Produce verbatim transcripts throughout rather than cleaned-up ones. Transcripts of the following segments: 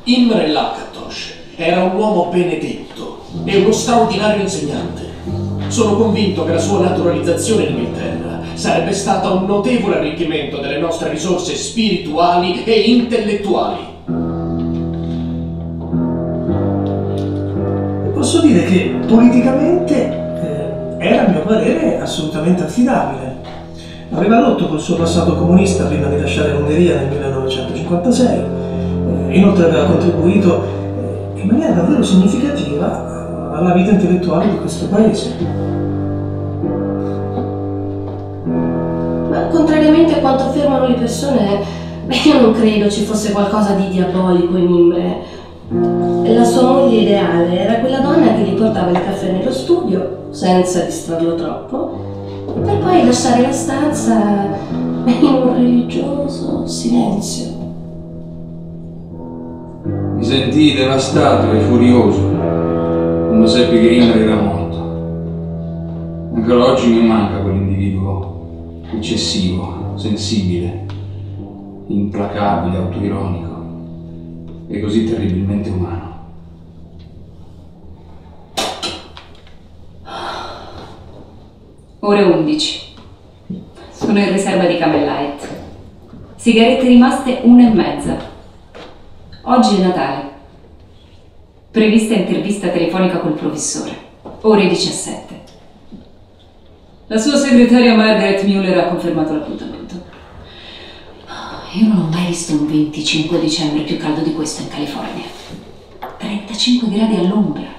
Imre Lakatos era un uomo benedetto e uno straordinario insegnante. Sono convinto che la sua naturalizzazione in Inghilterra sarebbe stata un notevole arricchimento delle nostre risorse spirituali e intellettuali. Posso dire che politicamente eh, era, a mio parere, assolutamente affidabile. Aveva rotto col suo passato comunista prima di lasciare l'Ungheria nel millenovecentocinquantasei. Eh, inoltre aveva contribuito eh, in maniera davvero significativa alla vita intellettuale di questo paese. Ma contrariamente a quanto affermano le persone, beh, io non credo ci fosse qualcosa di diabolico in Imre. La sua moglie ideale era quella donna che gli portava il caffè nello studio, senza distrarlo troppo, per poi lasciare la stanza in un religioso silenzio. Mi sentii devastato e furioso quando seppi che Imre era morto. Ancora oggi mi manca quell'individuo eccessivo, sensibile, implacabile, autoironico e così terribilmente umano. Ore undici. Sono in riserva di Camel Light. Sigarette rimaste una e mezza. Oggi è Natale. Prevista intervista telefonica col professore. Ore diciassette. La sua segretaria Margaret Mueller ha confermato l'appuntamento. Io non ho mai visto un venticinque dicembre più caldo di questo in California. trentacinque gradi all'ombra.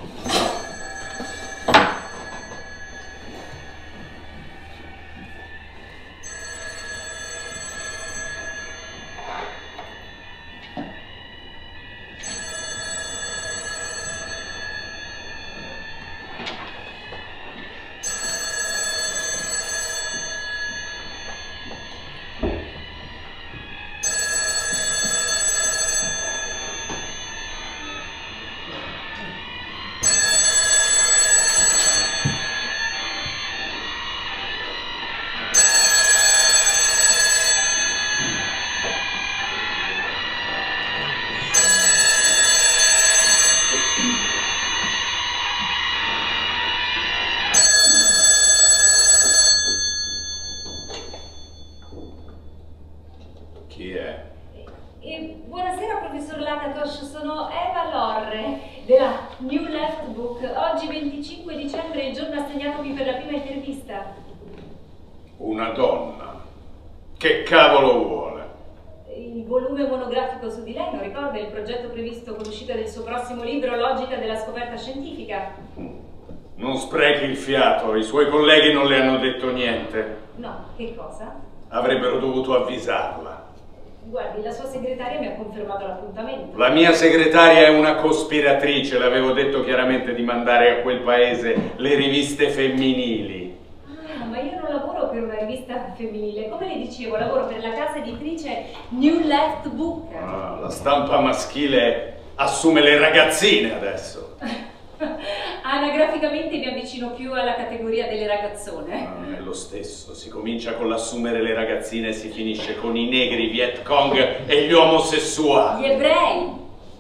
Chi è? E buonasera professor Lakatos, sono Eva Lorre della New Left Book. Oggi venticinque dicembre è il giorno assegnatomi per la prima intervista. Una donna? Che cavolo vuole? Il volume monografico su di lei, non ricorda il progetto previsto con l'uscita del suo prossimo libro Logica della scoperta scientifica? Non sprechi il fiato, i suoi colleghi non le hanno detto niente. No, che cosa? Avrebbero dovuto avvisarla. Guardi, la sua segretaria mi ha confermato l'appuntamento. La mia segretaria è una cospiratrice, le avevo detto chiaramente di mandare a quel paese le riviste femminili. Ah, ma io non lavoro per una rivista femminile, come le dicevo, lavoro per la casa editrice New Left Book. Ah, la stampa maschile assume le ragazzine adesso. Anagraficamente mi avvicino più alla categoria delle ragazzone. Non è lo stesso, si comincia con l'assumere le ragazzine e si finisce con i negri, i Viet Cong e gli omosessuali. Gli ebrei.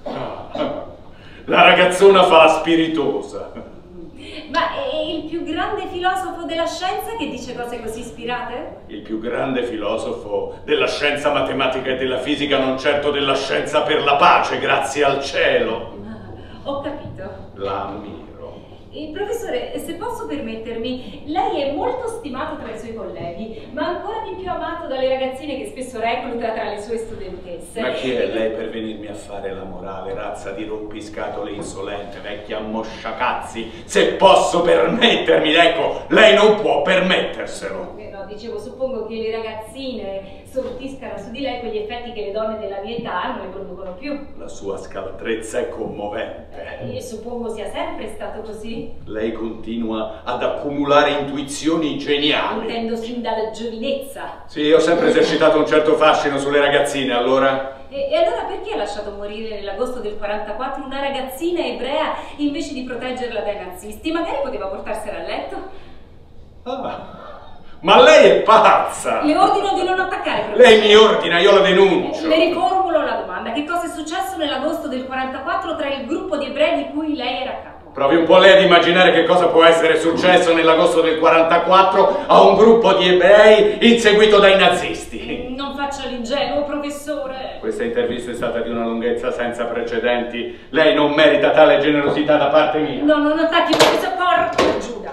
La ragazzona fa la spiritosa. Ma è il più grande filosofo della scienza che dice cose così ispirate? Il più grande filosofo della scienza matematica e della fisica, non certo della scienza per la pace, grazie al cielo. Ah, ho capito. La ammiro. Il professore, se posso permettermi, lei è molto stimato tra i suoi colleghi, ma ancora di più amato dalle ragazzine che spesso recluta tra le sue studentesse. Ma chi è lei per venirmi a fare la morale, razza di rompiscatole insolente, vecchia mosciacazzi? Se posso permettermi, ecco, lei non può permetterselo. Eh no, dicevo, suppongo che le ragazzine sortiscano su di lei quegli effetti che le donne della mia età non ne producono più. La sua scaltrezza è commovente. E suppongo sia sempre stato così. Lei continua ad accumulare intuizioni geniali. Intendo sin dalla giovinezza. Sì, ho sempre esercitato un certo fascino sulle ragazzine, allora... E, e allora perché ha lasciato morire nell'agosto del quarantaquattro una ragazzina ebrea invece di proteggerla dai nazisti? Magari poteva portarsela a letto? Ah, Ma lei è pazza! Le ordino di non attaccare, professore. Lei mi ordina, io la denuncio. Le riformulo la domanda. Che cosa è successo nell'agosto del quarantaquattro tra il gruppo di ebrei di cui lei era capo? Provi un po' lei ad immaginare che cosa può essere successo nell'agosto del quarantaquattro a un gruppo di ebrei inseguito dai nazisti. Non faccia l'ingenuo, professore. Questa intervista è stata di una lunghezza senza precedenti. Lei non merita tale generosità da parte mia. No, non attacchi, professore. Porca Giuda.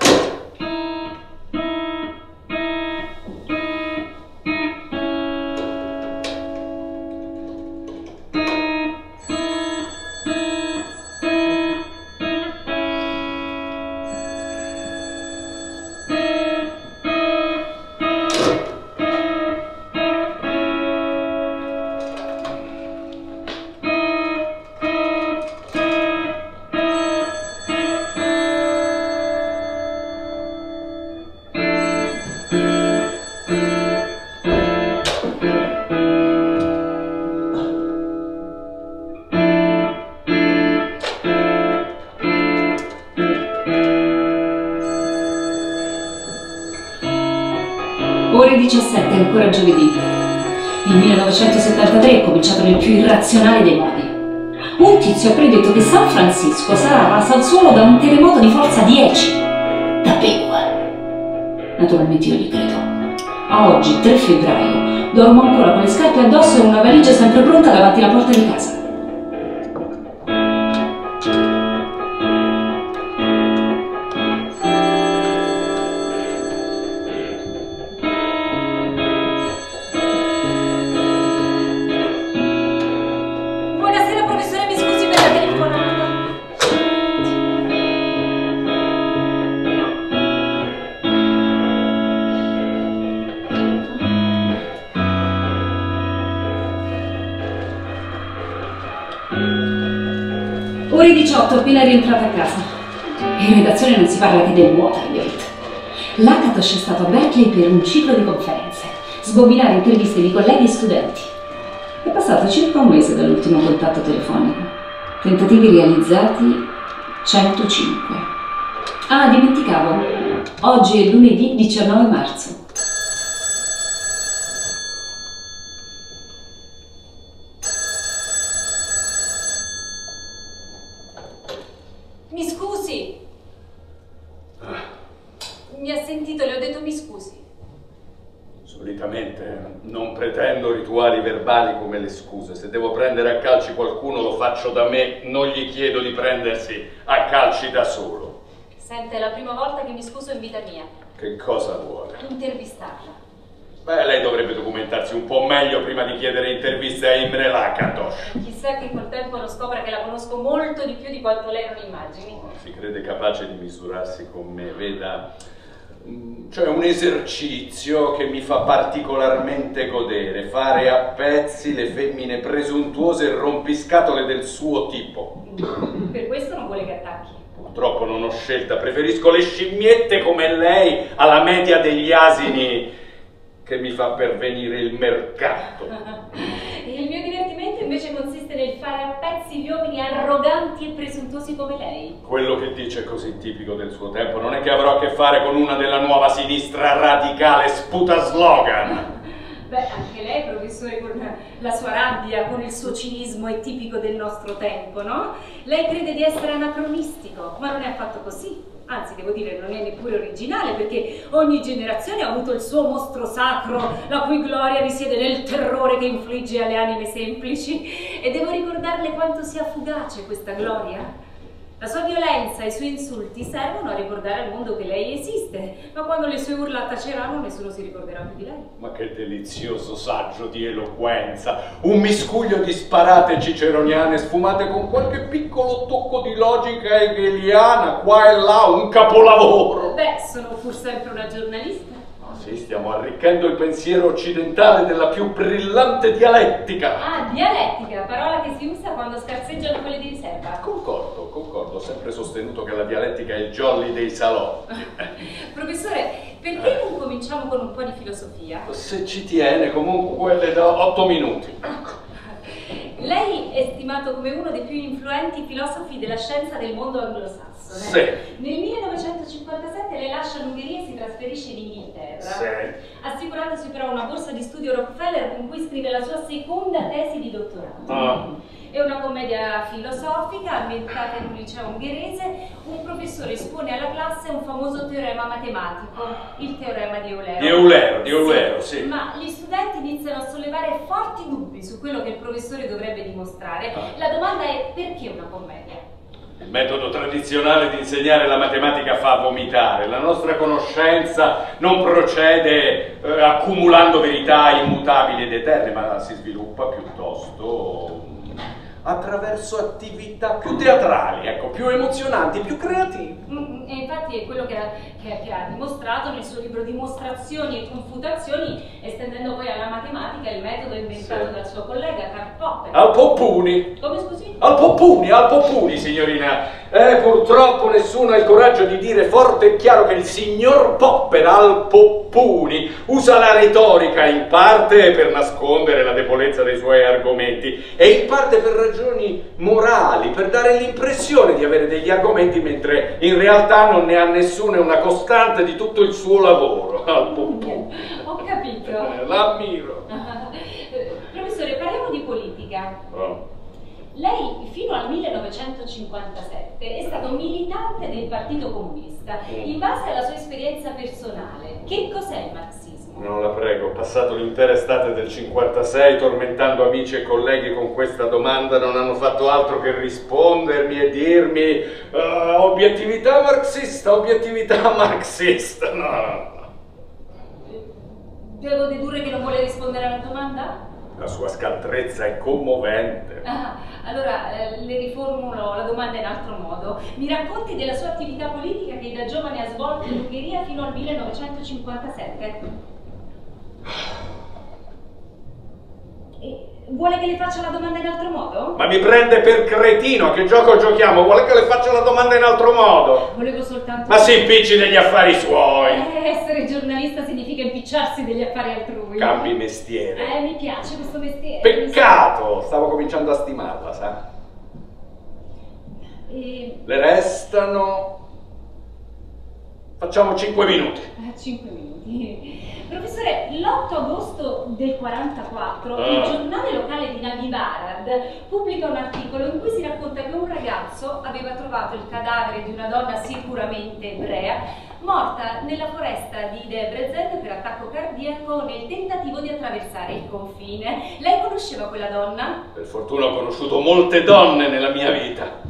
Ore diciassette, ancora giovedì. Il millenovecentosettantatré è cominciato nel più irrazionale dei modi. Un tizio ha predetto che San Francisco sarà rasa al suolo da un terremoto di forza dieci. Da pecora. Naturalmente io gli credo. A oggi, tre febbraio, dormo ancora con le scarpe addosso e una valigia sempre pronta davanti alla porta di casa. Ore diciotto, appena rientrata a casa. In redazione non si parla che del Watergate. L'Akatosh è stato a Berkeley per un ciclo di conferenze, sbobinare interviste di colleghi e studenti. È passato circa un mese dall'ultimo contatto telefonico. Tentativi realizzati centocinque. Ah, dimenticavo. Oggi è lunedì diciannove marzo. Mi scusi. Mi ha sentito, le ho detto mi scusi. Solitamente non pretendo rituali verbali come le scuse. Se devo prendere a calci qualcuno lo faccio da me, non gli chiedo di prendersi a calci da solo. Sente, è la prima volta che mi scuso in vita mia. Che cosa vuole? Intervistarla. Beh, lei dovrebbe documentarsi un po' meglio prima di chiedere interviste a Imre Lakatos. Chissà che col tempo non scopra che la conosco molto di più di quanto lei non immagini. Oh, si crede capace di misurarsi con me, veda? C'è un esercizio che mi fa particolarmente godere, fare a pezzi le femmine presuntuose e rompiscatole del suo tipo. Per questo non vuole che attacchi. Purtroppo non ho scelta, preferisco le scimmiette come lei alla media degli asini che mi fa pervenire il mercato. Il mio divertimento invece consiste nel fare a pezzi gli uomini arroganti e presuntuosi come lei. Quello che dice è così tipico del suo tempo. Non è che avrò a che fare con una della nuova sinistra radicale, sputa slogan. Beh, anche lei, professore, con la sua rabbia, con il suo cinismo, è tipico del nostro tempo, no? Lei crede di essere anacronistico, ma non è affatto così. Anzi, devo dire, non è neppure originale, perché ogni generazione ha avuto il suo mostro sacro, la cui gloria risiede nel terrore che infligge alle anime semplici. E devo ricordarle quanto sia fugace questa gloria. La sua violenza e i suoi insulti servono a ricordare al mondo che lei esiste, ma quando le sue urla taceranno nessuno si ricorderà più di lei. Ma che delizioso saggio di eloquenza! Un miscuglio di sparate ciceroniane sfumate con qualche piccolo tocco di logica hegeliana, qua e là, un capolavoro! Beh, sono pur sempre una giornalista. Sì, stiamo arricchendo il pensiero occidentale della più brillante dialettica. Ah, dialettica, parola che si usa quando scarseggiano quelle di riserva. Concordo, concordo, ho sempre sostenuto che la dialettica è il jolly dei salotti. Professore, perché non cominciamo con un po' di filosofia? Se ci tiene, comunque le do otto minuti. Lei è stimato come uno dei più influenti filosofi della scienza del mondo anglosassone. Sì. Nel millenovecentocinquantasette lei lascia l'Ungheria e si trasferisce in Inghilterra, Sì. assicurandosi però una borsa di studio Rockefeller con cui scrive la sua seconda tesi di dottorato. Ah. È una commedia filosofica ambientata in un liceo ungherese. Un professore espone alla classe un famoso teorema matematico, il teorema di Eulero. Di Eulero, di Eulero, sì. sì. Ma gli studenti iniziano a sollevare forti dubbi su quello che il professore dovrebbe dimostrare. La domanda è: perché una commedia? Il metodo tradizionale di insegnare la matematica fa vomitare. La nostra conoscenza non procede eh, accumulando verità immutabili ed eterne, ma si sviluppa piuttosto attraverso attività più teatrali, ecco, più emozionanti, più creative. Mm, e infatti è quello che ha, che, che ha dimostrato nel suo libro Dimostrazioni e confutazioni, estendendo poi alla matematica il metodo inventato sì. dal suo collega Karl Popper. Al Poppuni. Come scusi? Al Poppuni, al Poppuni, signorina. Eh, purtroppo nessuno ha il coraggio di dire forte e chiaro che il signor Popper al Poppuni usa la retorica in parte per nascondere la debolezza dei suoi argomenti e in parte per ragioni morali, per dare l'impressione di avere degli argomenti mentre in realtà non ne ha nessuno, è una costante di tutto il suo lavoro. Al Poppuni. Ho capito. Eh, l'ammiro. Professore, parliamo di politica. Oh. Lei fino al millenovecentocinquantasette è stato militante del Partito Comunista. In base alla sua esperienza personale, che cos'è il marxismo? Non la prego, ho passato l'intera estate del cinquantasei tormentando amici e colleghi con questa domanda, non hanno fatto altro che rispondermi e dirmi uh, obiettività marxista, obiettività marxista. No, no, no. Devo dedurre che non vuole rispondere alla domanda? La sua scaltrezza è commovente. Ah, allora eh, le riformulo la domanda in altro modo. Mi racconti della sua attività politica che da giovane ha svolto in Ungheria fino al millenovecentocinquantasette? E vuole che le faccia la domanda in altro modo? Ma mi prende per cretino, che gioco giochiamo? Vuole che le faccia la domanda in altro modo? Volevo soltanto... Ma si impicci degli affari suoi! Eh, essere giornalista significa impicciarsi degli affari altrui. Cambi mestiere. Eh, mi piace questo mestiere. Peccato! Stavo cominciando a stimarla, sa? E... Le restano... Facciamo cinque minuti. Eh, cinque minuti. Professore, l'otto agosto del quarantaquattro ah. il giornale locale di Navivarad pubblica un articolo in cui si racconta che un ragazzo aveva trovato il cadavere di una donna sicuramente ebrea morta nella foresta di Debrecen per attacco cardiaco nel tentativo di attraversare il confine. Lei conosceva quella donna? Per fortuna ho conosciuto molte donne nella mia vita.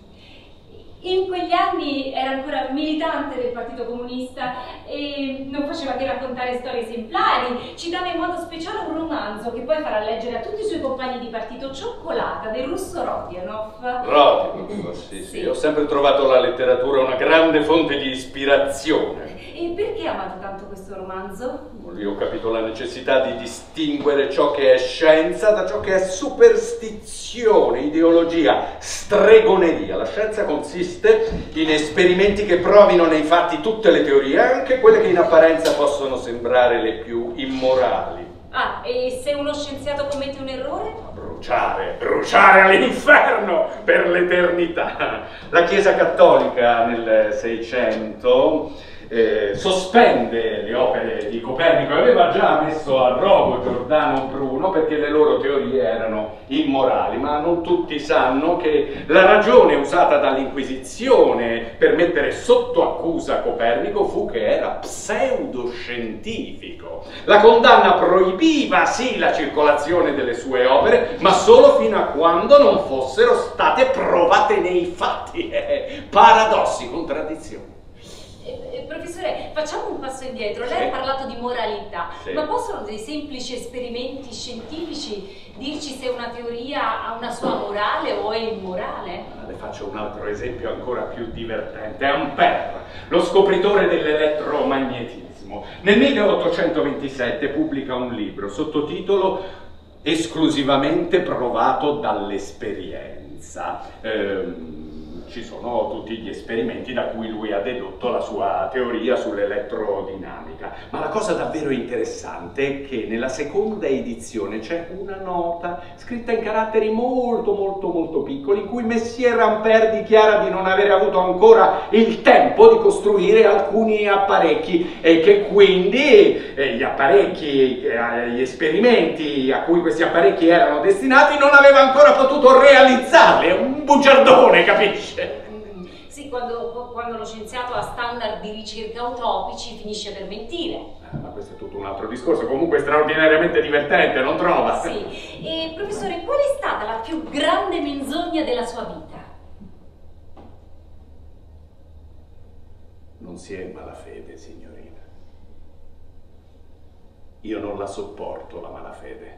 In quegli anni era ancora militante del Partito Comunista e non faceva che raccontare storie esemplari, citava in modo speciale un romanzo che poi farà leggere a tutti i suoi compagni di partito, Cioccolata, del russo Rodionov. Rodionov, sì, sì, sì. Ho sempre trovato la letteratura una grande fonte di ispirazione. E perché ha amato tanto questo romanzo? Io ho capito la necessità di distinguere ciò che è scienza da ciò che è superstizione, ideologia, stregoneria. La scienza consiste in esperimenti che provino nei fatti tutte le teorie, anche quelle che in apparenza possono sembrare le più immorali. Ah, e se uno scienziato commette un errore? Bruciare, bruciare all'inferno per l'eternità. La Chiesa Cattolica nel Seicento Eh, sospende le opere di Copernico e aveva già messo a rogo Giordano Bruno perché le loro teorie erano immorali, ma non tutti sanno che la ragione usata dall'Inquisizione per mettere sotto accusa Copernico fu che era pseudoscientifico. La condanna proibiva sì la circolazione delle sue opere, ma solo fino a quando non fossero state provate nei fatti. Paradossi, contraddizioni. Eh, professore, facciamo un passo indietro. Lei Sì. ha parlato di moralità, Sì. ma possono dei semplici esperimenti scientifici dirci se una teoria ha una sua morale o è immorale? Le faccio un altro esempio ancora più divertente. Ampère, lo scopritore dell'elettromagnetismo, nel milleottocentoventisette pubblica un libro sottotitolo Esclusivamente provato dall'esperienza. Ehm, ci sono tutti gli esperimenti da cui lui ha dedotto la sua teoria sull'elettrodinamica. Ma la cosa davvero interessante è che nella seconda edizione c'è una nota scritta in caratteri molto molto molto piccoli in cui Messier Ampère dichiara di non avere avuto ancora il tempo di costruire alcuni apparecchi e che quindi eh, gli apparecchi, eh, gli esperimenti a cui questi apparecchi erano destinati non aveva ancora potuto realizzarli. È un bugiardone, capisce? Sì, quando, quando lo scienziato ha standard di ricerca utopici finisce per mentire. Eh, ma questo è tutto un altro discorso, comunque straordinariamente divertente, non trova? Sì. E professore, qual è stata la più grande menzogna della sua vita? Non si è in malafede, signorina. Io non la sopporto, la malafede.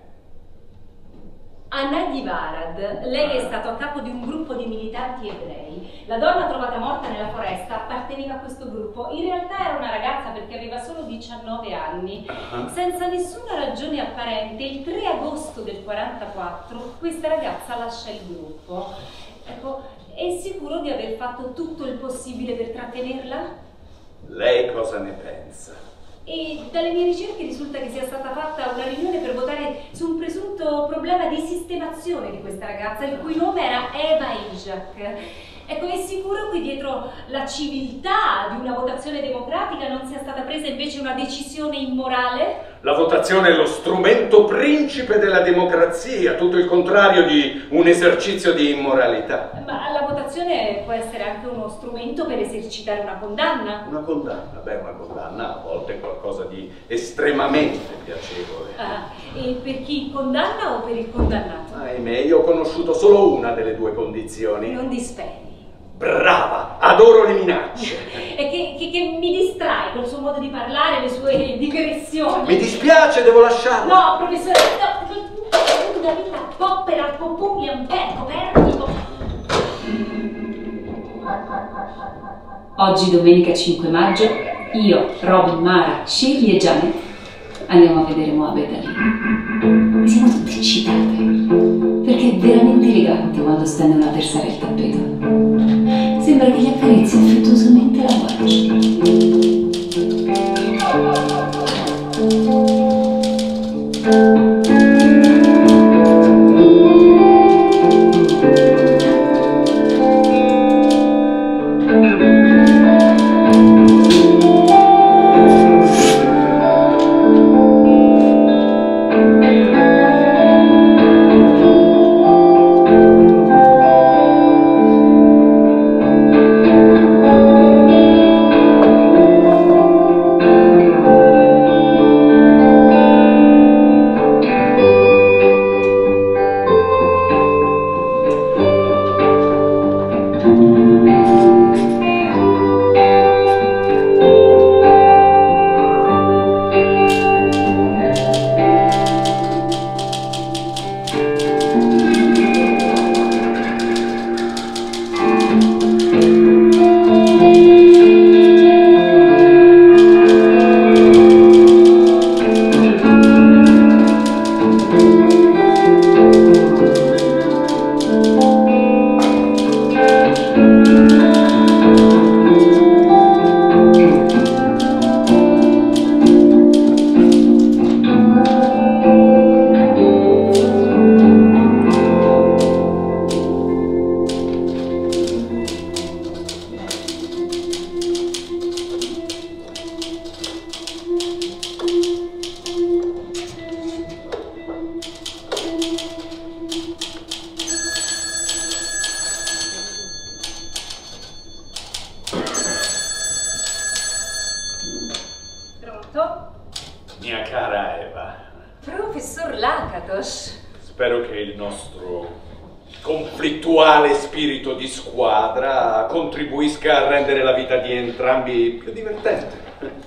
A Nadi Varad, lei è stato a capo di un gruppo di militanti ebrei. La donna trovata morta nella foresta apparteneva a questo gruppo. In realtà era una ragazza perché aveva solo diciannove anni. Uh-huh. Senza nessuna ragione apparente, il tre agosto del quarantaquattro, questa ragazza lascia il gruppo. Ecco, è sicuro di aver fatto tutto il possibile per trattenerla? Lei cosa ne pensa? E dalle mie ricerche risulta che sia stata fatta una riunione per votare su un presunto problema di sistemazione di questa ragazza, il cui nome era Eva Isaac. Ecco, è sicuro qui dietro la civiltà di una votazione democratica non sia stata presa invece una decisione immorale? La votazione è lo strumento principe della democrazia, tutto il contrario di un esercizio di immoralità. Ma la votazione può essere anche uno strumento per esercitare una condanna? Una condanna? Beh, una condanna a volte è qualcosa di estremamente piacevole. Ah, e per chi condanna o per il condannato? Ahimè, io ho conosciuto solo una delle due condizioni. Non disperi. Brava! Adoro le minacce! E che, che, che mi distrae col suo modo di parlare, le sue digressioni. Mi dispiace, devo lasciarlo. No, professore, no, una vita poppera, popumi, ampere, copernico. Oggi, domenica cinque maggio, io, Robin, Mara, Shirley e Janet andiamo a vedere Mohamed Ali. E siamo tutte eccitate, perché è veramente elegante quando stende una terzara il tappeto. Sembra che gli accarezzi affettuosamente la guardia. Mia cara Eva. Professor Lakatos. Spero che il nostro conflittuale spirito di squadra contribuisca a rendere la vita di entrambi più divertente.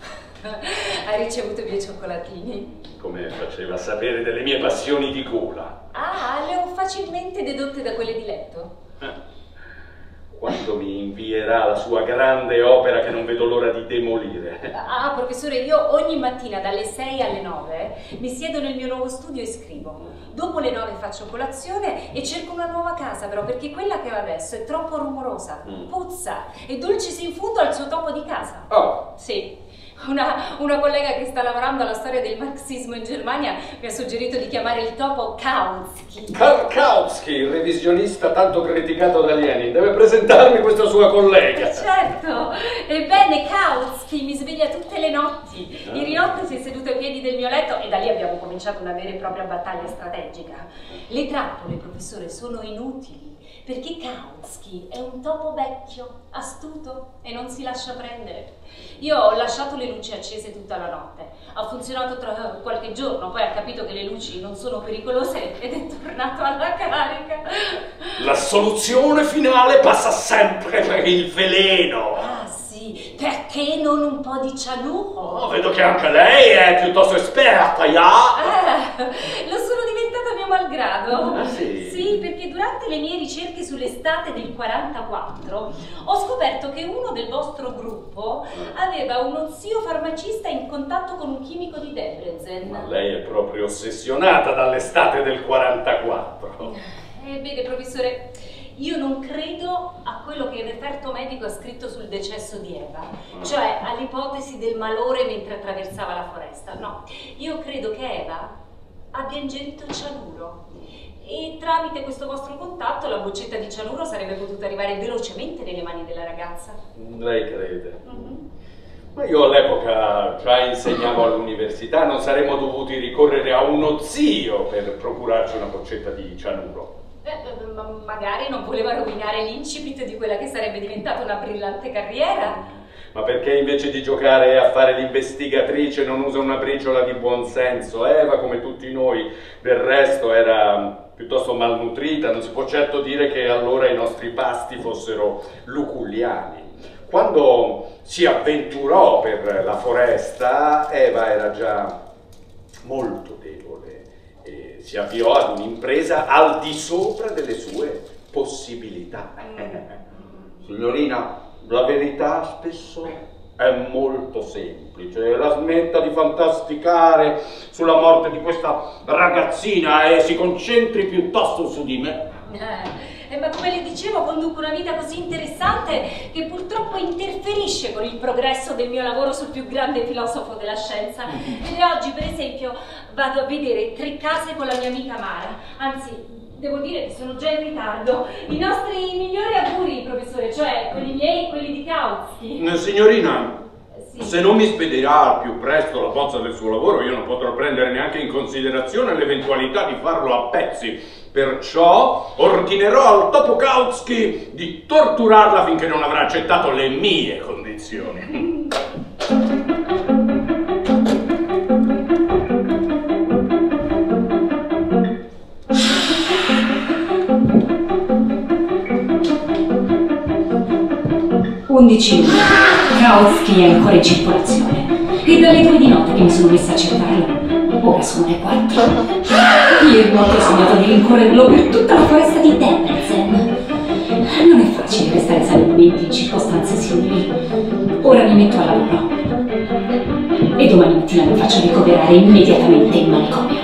Ha ricevuto i miei cioccolatini? Come faceva a sapere delle mie passioni di gola? Ah, le ho facilmente dedotte da quelle di letto. Quando quando mi invierà la sua grande opera che non vedo l'ora di demolire. Ah, professore, io ogni mattina dalle sei alle nove mi siedo nel mio nuovo studio e scrivo. Dopo le nove faccio colazione e cerco una nuova casa, però, perché quella che ho adesso è troppo rumorosa, mm. puzza, e Dulcis in fondo al suo topo di casa. Oh! Sì. Una, una collega che sta lavorando alla storia del marxismo in Germania mi ha suggerito di chiamare il topo Kautsky. Karl Kautsky, il revisionista tanto criticato da Lenin, deve presentarmi questa sua collega. Certo! Ebbene, Kautsky mi sveglia tutte le notti. Ieri notte si è seduto ai piedi del mio letto e da lì abbiamo cominciato una vera e propria battaglia strategica. Le trappole, professore, sono inutili, perché Kautsky è un topo vecchio, astuto e non si lascia prendere. Io ho lasciato le luci accese tutta la notte, ha funzionato tra qualche giorno, poi ha capito che le luci non sono pericolose ed è tornato alla carica. La soluzione finale passa sempre per il veleno. Ah sì, perché non un po' di cianuro? Oh, vedo che anche lei è piuttosto esperta, ya? Ah, lo sono diventata a mio malgrado. Ah, sì? Sì, perché durante le mie ricerche sull'estate del quarantaquattro ho scoperto che uno del vostro gruppo aveva uno zio farmacista in contatto con un chimico di Debrecen. Ma lei è proprio ossessionata dall'estate del quarantaquattro. Eh, vede, professore, io non credo a quello che il referto medico ha scritto sul decesso di Eva, cioè all'ipotesi del malore mentre attraversava la foresta. No, io credo che Eva abbia ingerito cianuro e tramite questo vostro contatto la boccetta di cianuro sarebbe potuta arrivare velocemente nelle mani della ragazza. Lei crede? Mm-hmm. Ma io all'epoca già insegnavo all'università, non saremmo dovuti ricorrere a uno zio per procurarci una boccetta di cianuro. Eh, ma magari non voleva rovinare l'incipit di quella che sarebbe diventata una brillante carriera. Ma perché invece di giocare a fare l'investigatrice non usa una briciola di buonsenso? Eva, come tutti noi, del resto era piuttosto malnutrita, non si può certo dire che allora i nostri pasti fossero luculliani. Quando si avventurò per la foresta, Eva era già molto debole e si avviò ad un'impresa al di sopra delle sue possibilità. Signorina, la verità spesso è molto semplice. La smetta di fantasticare sulla morte di questa ragazzina e si concentri piuttosto su di me. Eh, ma come le dicevo, conduco una vita così interessante che purtroppo interferisce con il progresso del mio lavoro sul più grande filosofo della scienza. E oggi, per esempio, vado a vedere tre case con la mia amica Mara. Anzi, devo dire che sono già in ritardo. I nostri migliori auguri, professore, cioè quelli miei e quelli di Kautsky. Signorina, sì. Se non mi spedirà al più presto la bozza del suo lavoro, io non potrò prendere neanche in considerazione l'eventualità di farlo a pezzi. Perciò ordinerò al topo Kautsky di torturarla finché non avrà accettato le mie condizioni. undici luglio. Kautsky è ancora in circolazione. E dalle due di notte che mi sono messa a cercarlo. Ora sono le quattro. Ieri notte ho sognato di rincorrerlo per tutta la foresta di Debrecen. Non è facile restare salutamente in circostanze simili. Ora mi metto al lavoro. E domani mattina mi faccio ricoverare immediatamente in manicomio.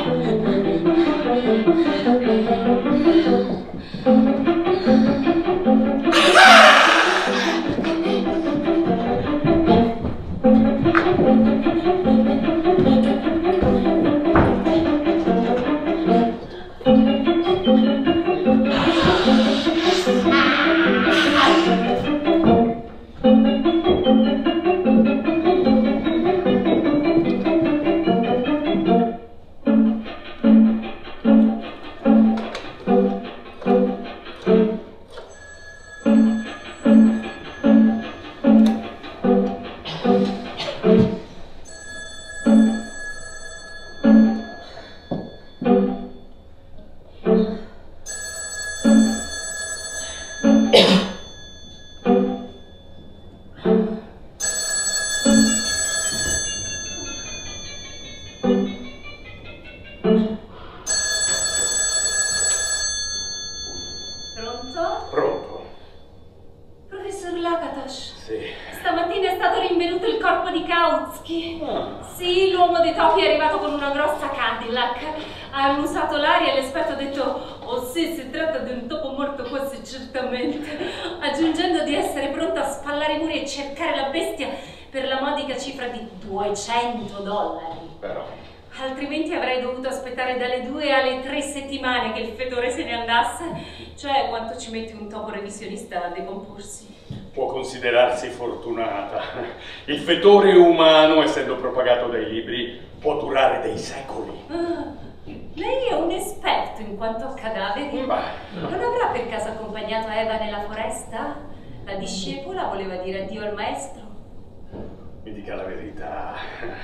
topi. Sì, l'uomo dei topi è arrivato con una grossa Cadillac. Ha annusato l'aria e l'esperto ha detto: oh sì, si tratta di un topo morto quasi certamente, aggiungendo di essere pronto a spallare i muri e cercare la bestia per la modica cifra di duecento dollari. Però... altrimenti avrei dovuto aspettare dalle due alle tre settimane che il fetore se ne andasse. Cioè, quanto ci mette un topo revisionista a decomporsi? Può considerarsi fortunata. Il fetore umano, essendo propagato dai libri, può durare dei secoli. Ah, lei è un esperto in quanto a cadaveri. Beh, non avrà per caso accompagnato Eva nella foresta? La discepola voleva dire addio al maestro. Mi dica la verità.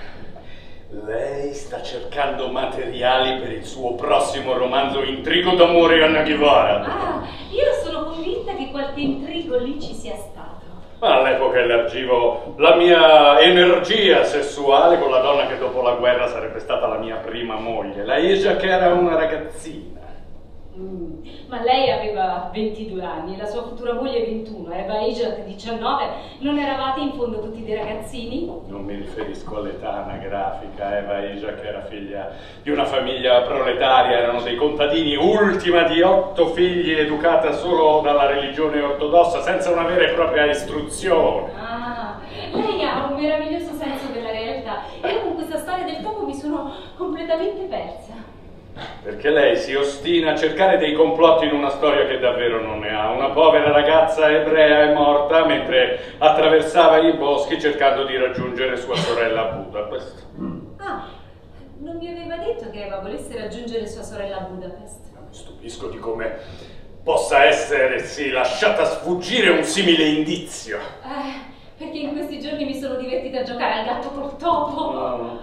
Lei sta cercando materiali per il suo prossimo romanzo Intrigo d'amore a Naghivara. Ah, io sono convinta che qualche intrigo lì ci sia stato. All'epoca elargivo la mia energia sessuale con la donna che dopo la guerra sarebbe stata la mia prima moglie, la Asia, che era una ragazzina. Mm, ma lei aveva ventidue anni e la sua futura moglie ventuno, Eva Asia diciannove. Non eravate in fondo tutti dei ragazzini? Non mi riferisco all'età anagrafica. Eva Asia, che era figlia di una famiglia proletaria, erano dei contadini, ultima di otto figli, educata solo dalla religione ortodossa, senza una vera e propria istruzione. Ah, lei ha un meraviglioso senso della realtà. Io con questa storia del topo mi sono completamente persa. Perché lei si ostina a cercare dei complotti in una storia che davvero non ne ha. Una povera ragazza ebrea è morta mentre attraversava i boschi cercando di raggiungere sua sorella a Budapest. Ah, non mi aveva detto che Eva volesse raggiungere sua sorella a Budapest. Mi stupisco di come possa essersi lasciata sfuggire un simile indizio. Eh, perché in questi giorni mi sono divertita a giocare al gatto col topo. No.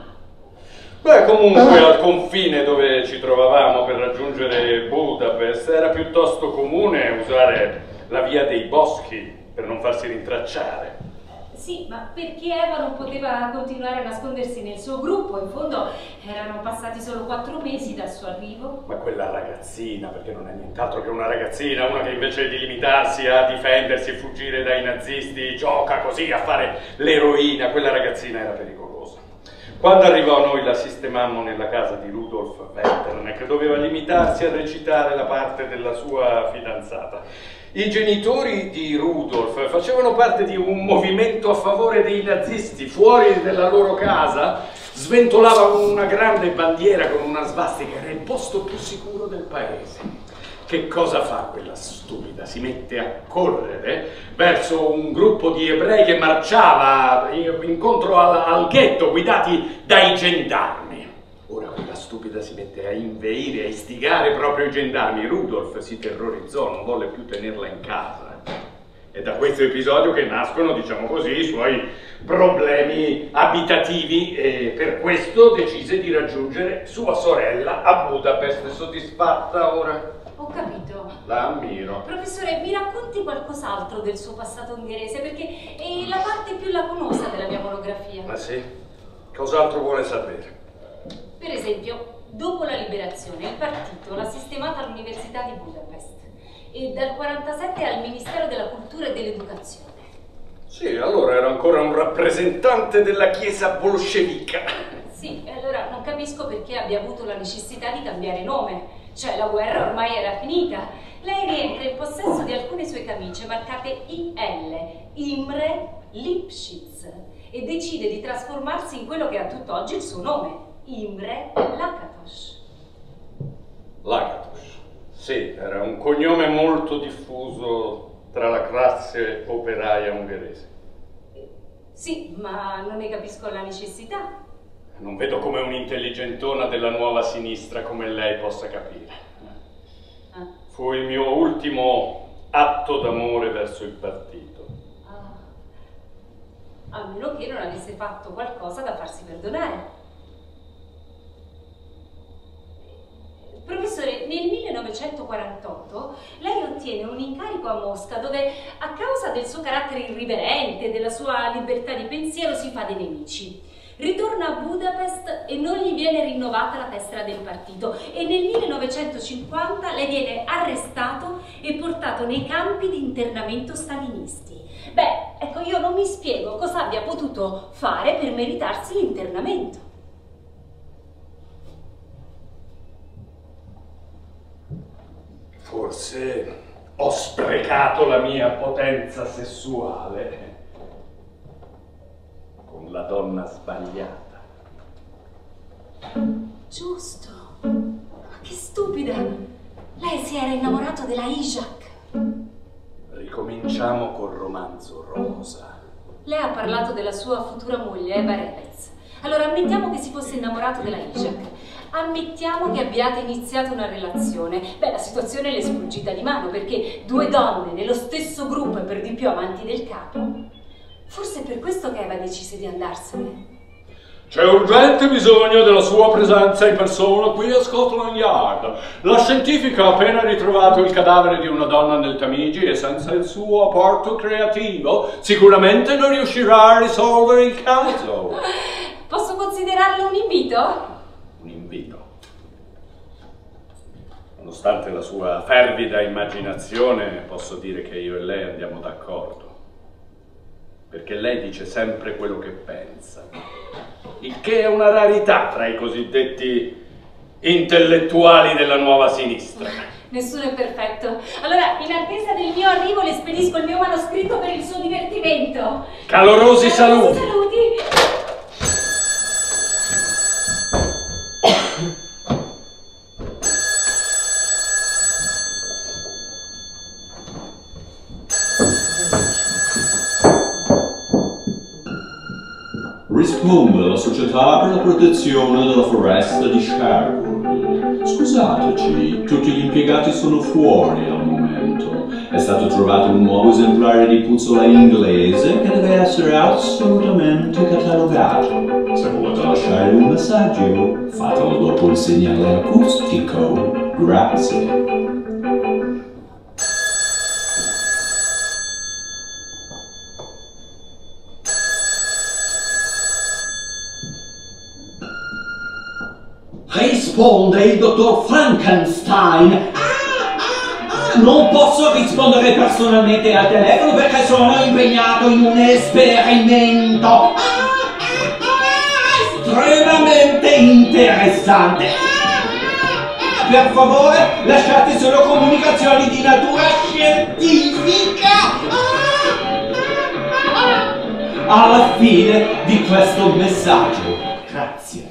Beh, comunque al confine dove ci trovavamo per raggiungere Budapest era piuttosto comune usare la via dei boschi per non farsi rintracciare. Sì, ma perché Eva non poteva continuare a nascondersi nel suo gruppo? In fondo erano passati solo quattro mesi dal suo arrivo. Ma quella ragazzina, perché non è nient'altro che una ragazzina, una che invece di limitarsi a difendersi e fuggire dai nazisti gioca così a fare l'eroina, quella ragazzina era pericolosa. Quando arrivò noi la sistemammo nella casa di Rudolf Wetterne, che doveva limitarsi a recitare la parte della sua fidanzata. I genitori di Rudolf facevano parte di un movimento a favore dei nazisti. Fuori della loro casa sventolavano una grande bandiera con una svastica, era il posto più sicuro del paese. Che cosa fa quella stupida? Si mette a correre verso un gruppo di ebrei che marciava incontro al, al ghetto, guidati dai gendarmi. Ora quella stupida si mette a inveire, a istigare proprio i gendarmi. Rudolf si terrorizzò, non volle più tenerla in casa. È da questo episodio che nascono, diciamo così, i suoi problemi abitativi e per questo decise di raggiungere sua sorella a Budapest. È soddisfatta ora? Ho capito. La ammiro. Professore, mi racconti qualcos'altro del suo passato ungherese, perché è la parte più lacunosa della mia monografia. Ma sì? Cos'altro vuole sapere? Per esempio, dopo la liberazione, il partito l'ha sistemata all'Università di Budapest e dal quarantasette al Ministero della Cultura e dell'Educazione. Sì, allora era ancora un rappresentante della Chiesa bolscevica. Sì, e allora non capisco perché abbia avuto la necessità di cambiare nome. Cioè, la guerra ormai era finita. Lei rientra in possesso di alcune sue camicie marcate I L, Imre Lipschitz, e decide di trasformarsi in quello che ha tutt'oggi il suo nome, Imre Lakatos. Lakatos. Sì, era un cognome molto diffuso tra la classe operaia ungherese. Sì, ma non ne capisco la necessità. Non vedo come un'intelligentona della nuova sinistra come lei possa capire. Ah. Fu il mio ultimo atto d'amore verso il partito. Ah. A meno che non avesse fatto qualcosa da farsi perdonare. Professore, nel millenovecentoquarantotto lei ottiene un incarico a Mosca dove, a causa del suo carattere irriverente e della sua libertà di pensiero, si fa dei nemici. ritorna a Budapest e non gli viene rinnovata la tessera del partito e nel millenovecentocinquanta lei viene arrestato e portato nei campi di internamento stalinisti. Beh, ecco, io non mi spiego cosa abbia potuto fare per meritarsi l'internamento. Forse ho sprecato la mia potenza sessuale con la donna sbagliata. Giusto. Ma che stupida. Lei si era innamorato della Izak. Ricominciamo col romanzo rosa. Lei ha parlato della sua futura moglie, Eva Rebec. Allora, ammettiamo che si fosse innamorato della Izak. Ammettiamo che abbiate iniziato una relazione. Beh, la situazione le è sfuggita di mano, perché due donne nello stesso gruppo e per di più amanti del capo. Forse è per questo che Eva decise di andarsene. C'è urgente bisogno della sua presenza in persona qui a Scotland Yard. La scientifica ha appena ritrovato il cadavere di una donna nel Tamigi e senza il suo apporto creativo sicuramente non riuscirà a risolvere il caso. Posso considerarlo un invito? Un invito. Nonostante la sua fervida immaginazione, posso dire che io e lei andiamo d'accordo. Perché lei dice sempre quello che pensa. Il che è una rarità tra i cosiddetti intellettuali della nuova sinistra. Nessuno è perfetto. Allora, in attesa del mio arrivo, le spedisco il mio manoscritto per il suo divertimento. Calorosi saluti! saluti. Risponde alla Società per la Protezione della Foresta di Sherwood. Scusateci, tutti gli impiegati sono fuori al momento. È stato trovato un nuovo esemplare di puzzola inglese che deve essere assolutamente catalogato. Se volete lasciare un messaggio, fatelo dopo il segnale acustico. Grazie. Risponde il dottor Frankenstein. Ah, ah, ah. Non posso rispondere personalmente al telefono perché sono impegnato in un esperimento ah, ah, ah, estremamente interessante. Ah, per favore, lasciate solo comunicazioni di natura scientifica ah, ah, alla fine di questo messaggio. Grazie.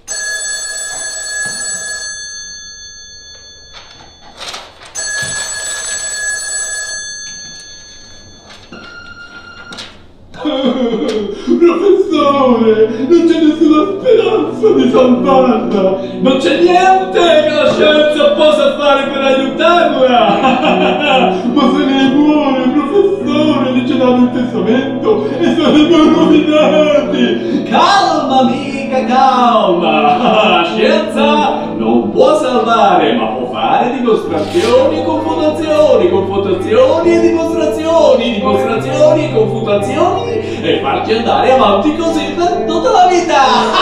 Professore, non c'è nessuna speranza di salvarla! Non c'è niente che la scienza possa fare per aiutarla! Ma se lei muore, professore, dice dato il testamento e saremo rovinati! Calma, amica, calma! La scienza non può salvare, ma può fare dimostrazioni e confutazioni, confutazioni e dimostrazioni, dimostrazioni e confutazioni e farci andare avanti così per tutta la vita!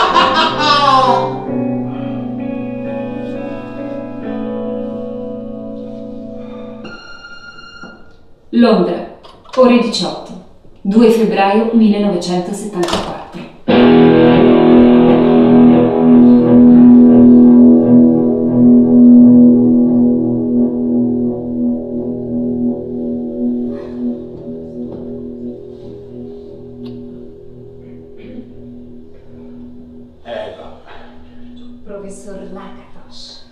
Londra, ore diciotto, due febbraio millenovecentosettantaquattro. Professor Lakatos.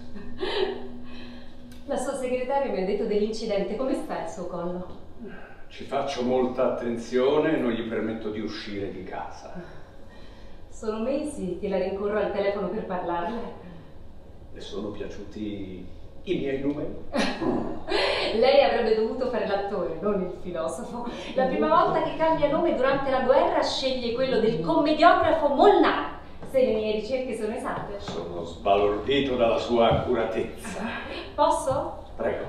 La sua segretaria mi ha detto dell'incidente. Come sta il suo collo? Ci faccio molta attenzione e non gli permetto di uscire di casa. Sono mesi che la rincorro al telefono per parlarle. Le sono piaciuti i miei numeri? Lei avrebbe dovuto fare l'attore, non il filosofo. La prima volta che cambia nome durante la guerra sceglie quello del commediografo Molnar. Se le mie ricerche sono esatte. Sono sbalordito dalla sua accuratezza. Posso? Prego.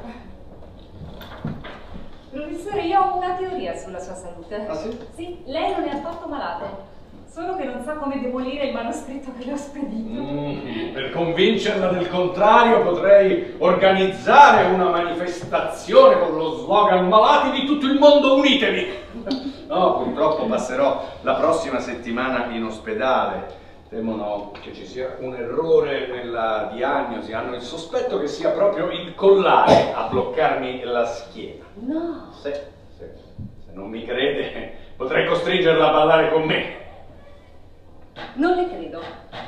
Professore, io ho una teoria sulla sua salute. Ah sì? Sì, lei non è affatto malato. Solo che non sa come demolire il manoscritto che le ho spedito. Mm, per convincerla del contrario potrei organizzare una manifestazione con lo slogan "Malati di tutto il mondo, unitevi!". No, purtroppo passerò la prossima settimana in ospedale. Temono che ci sia un errore nella diagnosi, hanno il sospetto che sia proprio il collare a bloccarmi la schiena. No! Sì, sì. Se non mi crede, potrei costringerla a ballare con me. Non le credo.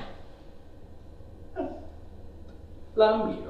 La ammiro.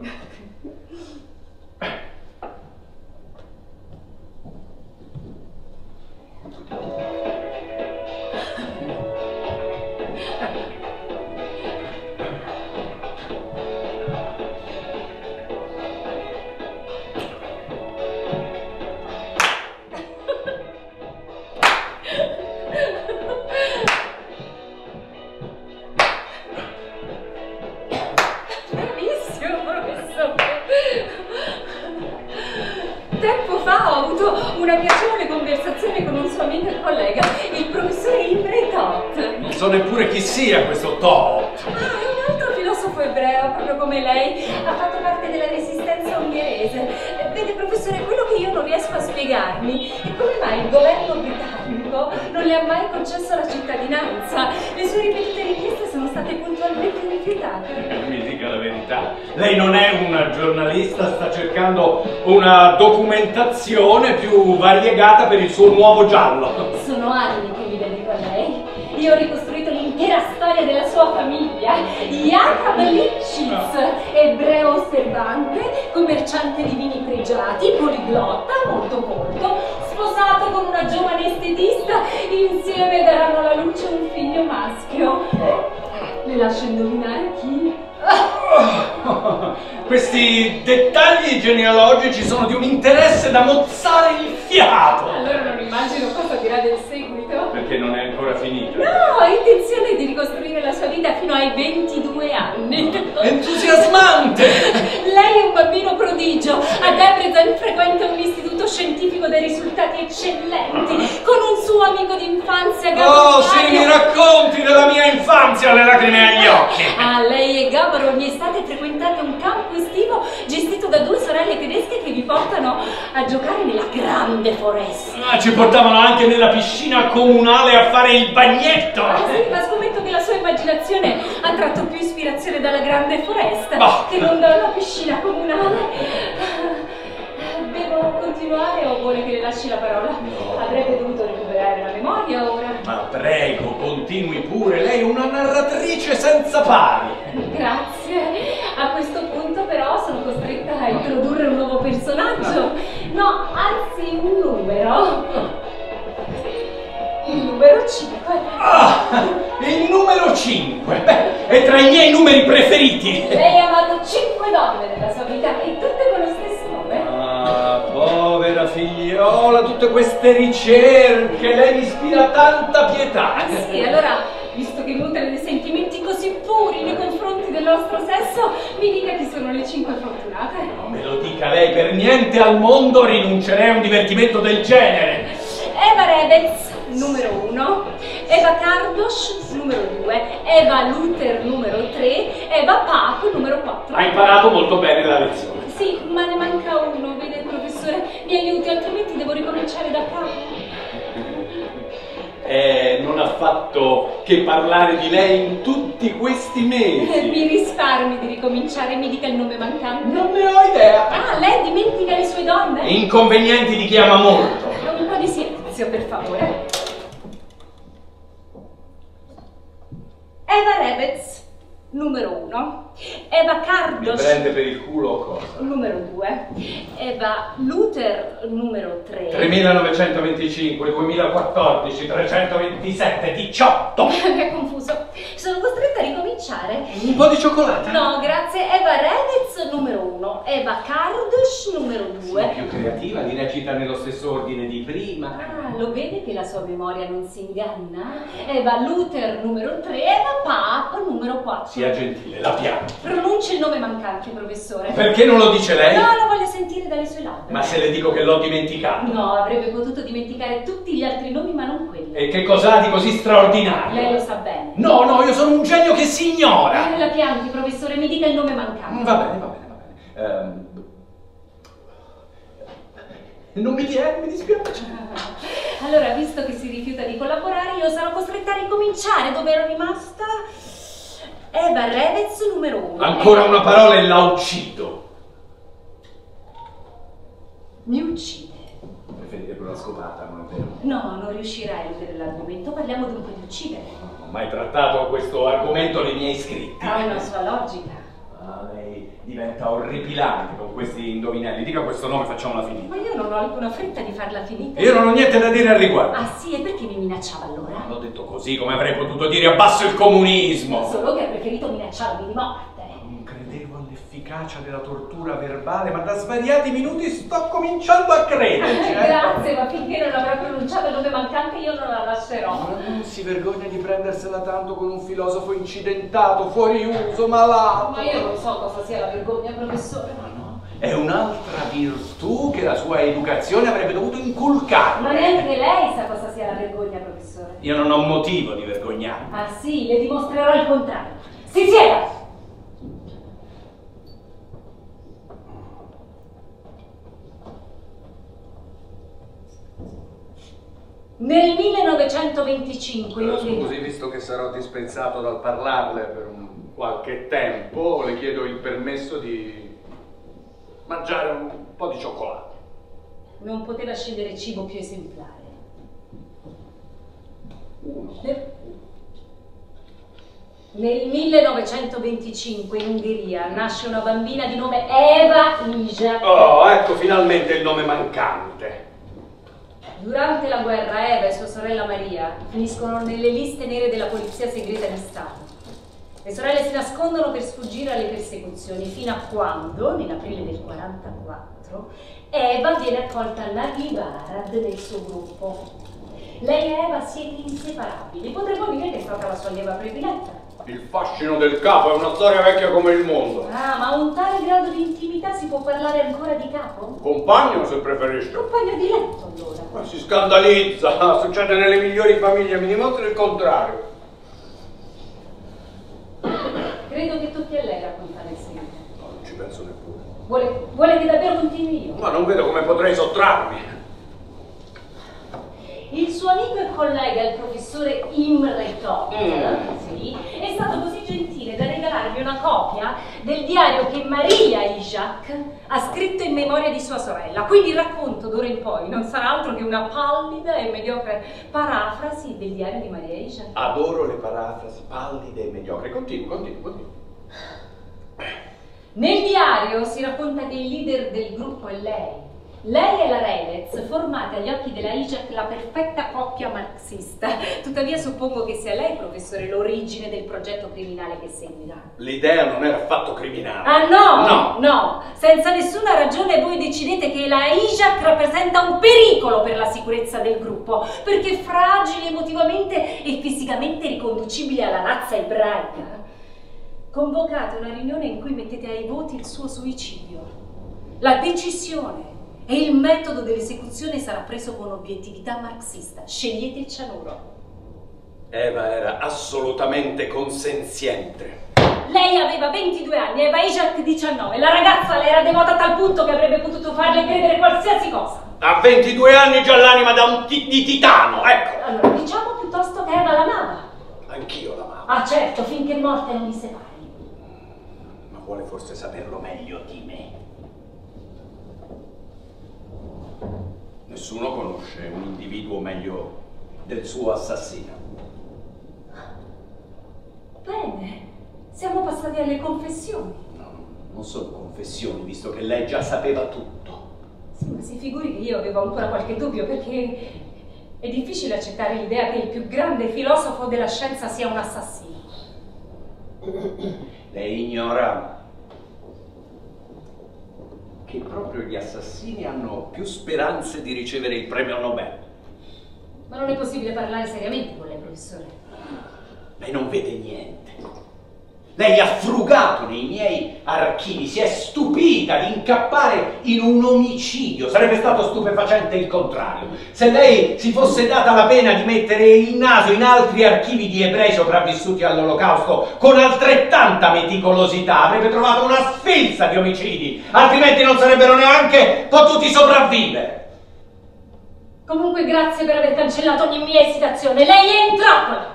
Tempo fa ho avuto una piacevole conversazione con un suo amico e collega, il professore Imre Toth. Non so neppure chi sia questo Toth. Ah, è un altro filosofo ebreo, proprio come lei. Ha fatto parte della resistenza ungherese. Vede, professore, quello che io non riesco a spiegarmi è come mai il governo britannico non le ha mai concesso la cittadinanza. Le sue ripetute richieste sono state puntualmente rifiutate. Mi dica la verità, lei non è una giornalista, sta cercando una documentazione più variegata per il suo nuovo giallo. Sono anni che mi dedico a lei. Io ho ricostruito l'intera storia della sua famiglia. Jacob Lipschitz, ebreo osservante, commerciante di vini pregiati, poliglotta, molto colto, sposato con una giovane estetista, insieme daranno alla luce un figlio maschio. Le lascio indovinare chi? Questi dettagli genealogici sono di un interesse da mozzare il fiato. Allora non immagino cosa dirà del seguito. Perché non è ancora finita. No, ho intenzione di ricostruire la sua vita fino ai ventidue anni. Entusiasmante! Lei è un bambino prodigio. A Debrecen frequenta un istituto scientifico dai risultati eccellenti, con un suo amico d'infanzia, Gabor. Oh, sì, mi racconti della mia infanzia, le lacrime agli occhi. Ah, lei e Gabor ogni estate frequentate un campo estivo gestito da due sorelle tedesche che vi portano a giocare nella grande foresta. Ah, ci portavano anche nella piscina comunale a fare il bagnetto. Ah sì, ma scommetto che la sua immaginazione ha tratto più ispirazione dalla grande foresta bah. che non dalla piscina comunale. Devo continuare o vuole che le lasci la parola? No. Avrebbe dovuto recuperare la memoria ora. Ma prego, continui pure, lei è una narratrice senza pari. Grazie. A questo punto però sono costretta a introdurre un nuovo personaggio. No, anzi un numero. Il numero cinque. Ah, il numero cinque. Beh, è tra i miei numeri preferiti. Lei ha amato cinque donne nella sua vita e tutte con lo stesso nome. Ah, povera figliola, tutte queste ricerche, lei mi ispira tanta pietà. Ah sì, allora, visto che nutre dei sentimenti così puri nei confronti del nostro sesso, mi dica chi sono le cinque fortunate. Non me lo dica lei, per niente al mondo rinuncerei a un divertimento del genere. Eva Rebez, numero uno, Eva Kardosh, numero due, Eva Luther, numero tre, Eva Pape, numero quattro. Ha imparato molto bene la lezione. Sì, ma ne manca uno, vede professore, mi aiuti, altrimenti devo ricominciare da capo. Eh, non ha fatto che parlare di lei in tutti questi mesi. Mi risparmi di ricominciare, mi dica il nome mancante. Non ne ho idea. Ah, lei dimentica le sue donne? Inconvenienti di chi ama molto. Un po' di silenzio, per favore. Eva Rebez, numero uno. Eva Mi Kardosh, prende per il culo o cosa? numero due. Eva Luther, numero tre. tremilanovecentoventicinque, duemilaquattordici, trecentoventisette, diciotto. Mi è confuso. Sono costretta a ricominciare. Un po' di cioccolata. No, grazie. Eva Rebez, numero uno. sono Eva Kardush, numero due. Sì, più creativa, li recita nello stesso ordine di prima. Ah, lo vede che la sua memoria non si inganna? Eva Luther, numero tre, Eva Pap, numero quattro. Sia gentile, la piano. Pronuncia il nome mancante, professore. Perché non lo dice lei? No, lo voglio sentire dalle sue labbra. Ma se le dico che l'ho dimenticato? No, avrebbe potuto dimenticare tutti gli altri nomi, ma non quelli. E che cos'ha di così straordinario? Lei lo sa bene. No, no, io sono un genio che si ignora. Eh, la pianti, professore, mi dica il nome mancante. Va bene, va bene, va bene. Um... Non mi viene, mi dispiace. Allora, visto che si rifiuta di collaborare, io sarò costretta a ricominciare. Dove ero rimasta? Eva Revez, numero uno. Ancora una parola e la uccido. Mi uccide. Preferire una scopata, non è vero? No, non riuscirai a eludere l'argomento. Parliamo dunque di uccidere. Non ho mai trattato questo argomento nei miei scritti. Ha una sua logica. Ah, lei diventa orripilante con questi indovinelli. Dica questo nome, facciamola finita. Ma io non ho alcuna fretta di farla finita. Io non ho niente da dire al riguardo. Ah sì, e perché mi minacciava allora? L'ho detto così, come avrei potuto dire abbasso il comunismo. Solo che ha preferito minacciarmi di morte. Non credevo all'efficacia della tortura verbale, ma da svariati minuti sto cominciando a crederci. Eh, grazie, ma finché non avrà pronunciato il nome mancante io non la lascerò. Ma non si vergogna di prendersela tanto con un filosofo incidentato, fuori uso, malato. Ma io non so cosa sia la vergogna, professore. Ma no, è un'altra virtù che la sua educazione avrebbe dovuto inculcarle. Ma neanche lei sa cosa sia la vergogna, professore. Io non ho motivo di vergognarmi. Ah sì, le dimostrerò il contrario. Si sieda! Nel millenovecentoventicinque... Eh, scusi, visto che sarò dispensato dal parlarle per un qualche tempo, le chiedo il permesso di mangiare un po' di cioccolato. Non poteva scegliere cibo più esemplare. Uno. Le... Nel millenovecentoventicinque in Ungheria nasce una bambina di nome Eva Izsák. Oh, ecco finalmente il nome mancante. Durante la guerra Eva e sua sorella Maria finiscono nelle liste nere della polizia segreta di Stato. Le sorelle si nascondono per sfuggire alle persecuzioni fino a quando, nell'aprile del quarantaquattro, Eva viene accolta a Nagi Varad nel suo gruppo. Lei e Eva siete inseparabili, potremmo dire che è stata la sua allieva prediletta. Il fascino del capo è una storia vecchia come il mondo. Ah, ma a un tale grado di intimità si può parlare ancora di capo? Compagno se preferisce. Compagno di letto allora. Ma si scandalizza, succede nelle migliori famiglie, mi dimostri il contrario. Credo che tocchi a lei raccontare il segreto. No, non ci penso neppure. Vuole, vuole che davvero continui io? Ma non vedo come potrei sottrarmi. Il suo amico e collega, il professore Imre Toth, Mm. sì, è stato così gentile da regalarmi una copia del diario che Maria Izsák ha scritto in memoria di sua sorella. Quindi il racconto d'ora in poi non sarà altro che una pallida e mediocre parafrasi del diario di Maria Izsák. Adoro le parafrasi pallide e mediocre. Continui, continui, continui. Nel diario si racconta che il leader del gruppo è lei. Lei e la Revez formate agli occhi della Izsák la perfetta coppia marxista. Tuttavia suppongo che sia lei, professore, l'origine del progetto criminale che seguirà. L'idea non era affatto criminale. Ah no, No. no, senza nessuna ragione voi decidete che la Izsák rappresenta un pericolo per la sicurezza del gruppo, perché è fragile emotivamente e fisicamente riconducibile alla razza ebraica. Convocate una riunione in cui mettete ai voti il suo suicidio. La decisione e il metodo dell'esecuzione sarà preso con obiettività marxista. Scegliete il cianuro. Eva era assolutamente consenziente. Lei aveva ventidue anni, Eva Izsák diciannove. La ragazza le era devota a tal punto che avrebbe potuto farle credere qualsiasi cosa. A ventidue anni già l'anima da un ti- di titano, ecco. Allora, diciamo piuttosto che Eva l'amava. Anch'io l'amavo. Ah certo, finché morte non vi separi. Ma vuole forse saperlo meglio di me. Nessuno conosce un individuo meglio del suo assassino. Bene, siamo passati alle confessioni. No, non sono confessioni, visto che lei già sapeva tutto. Sì, ma si figuri che io avevo ancora qualche dubbio, perché è difficile accettare l'idea che il più grande filosofo della scienza sia un assassino. Lei ignora che proprio gli assassini hanno più speranze di ricevere il premio Nobel. Ma non è possibile parlare seriamente con lei, professore. Lei non vede niente. Lei ha frugato nei miei archivi, si è stupita di incappare in un omicidio. Sarebbe stato stupefacente il contrario. Se lei si fosse data la pena di mettere il naso in altri archivi di ebrei sopravvissuti all'Olocausto con altrettanta meticolosità, avrebbe trovato una sfilza di omicidi, altrimenti non sarebbero neanche potuti sopravvivere. Comunque grazie per aver cancellato ogni mia esitazione. Lei è in trappola!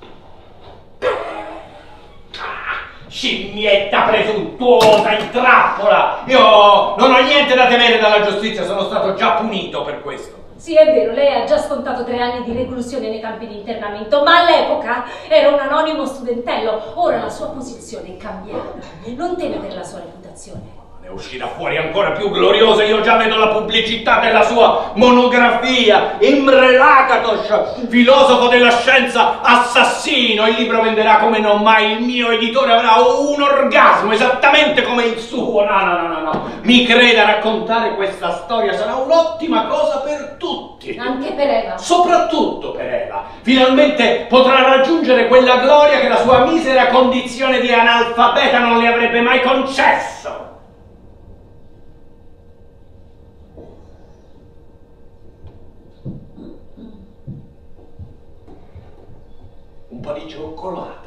Scimmietta presuntuosa, in trappola! Io non ho niente da temere dalla giustizia, sono stato già punito per questo. Sì, è vero, lei ha già scontato tre anni di reclusione nei campi di internamento, ma all'epoca era un anonimo studentello. Ora la sua posizione è cambiata. Non teme per la sua reputazione. Ne uscirà fuori ancora più gloriosa. Io già vedo la pubblicità della sua monografia, Imre Lakatos, filosofo della scienza assassino. Il libro venderà come non mai, il mio editore avrà un orgasmo esattamente come il suo. No, no, no, no, no. Mi creda, raccontare questa storia sarà un'ottima cosa per tutti. Anche per Eva. Soprattutto per Eva. Finalmente potrà raggiungere quella gloria che la sua misera condizione di analfabeta non le avrebbe mai concesso. Un po' di cioccolata.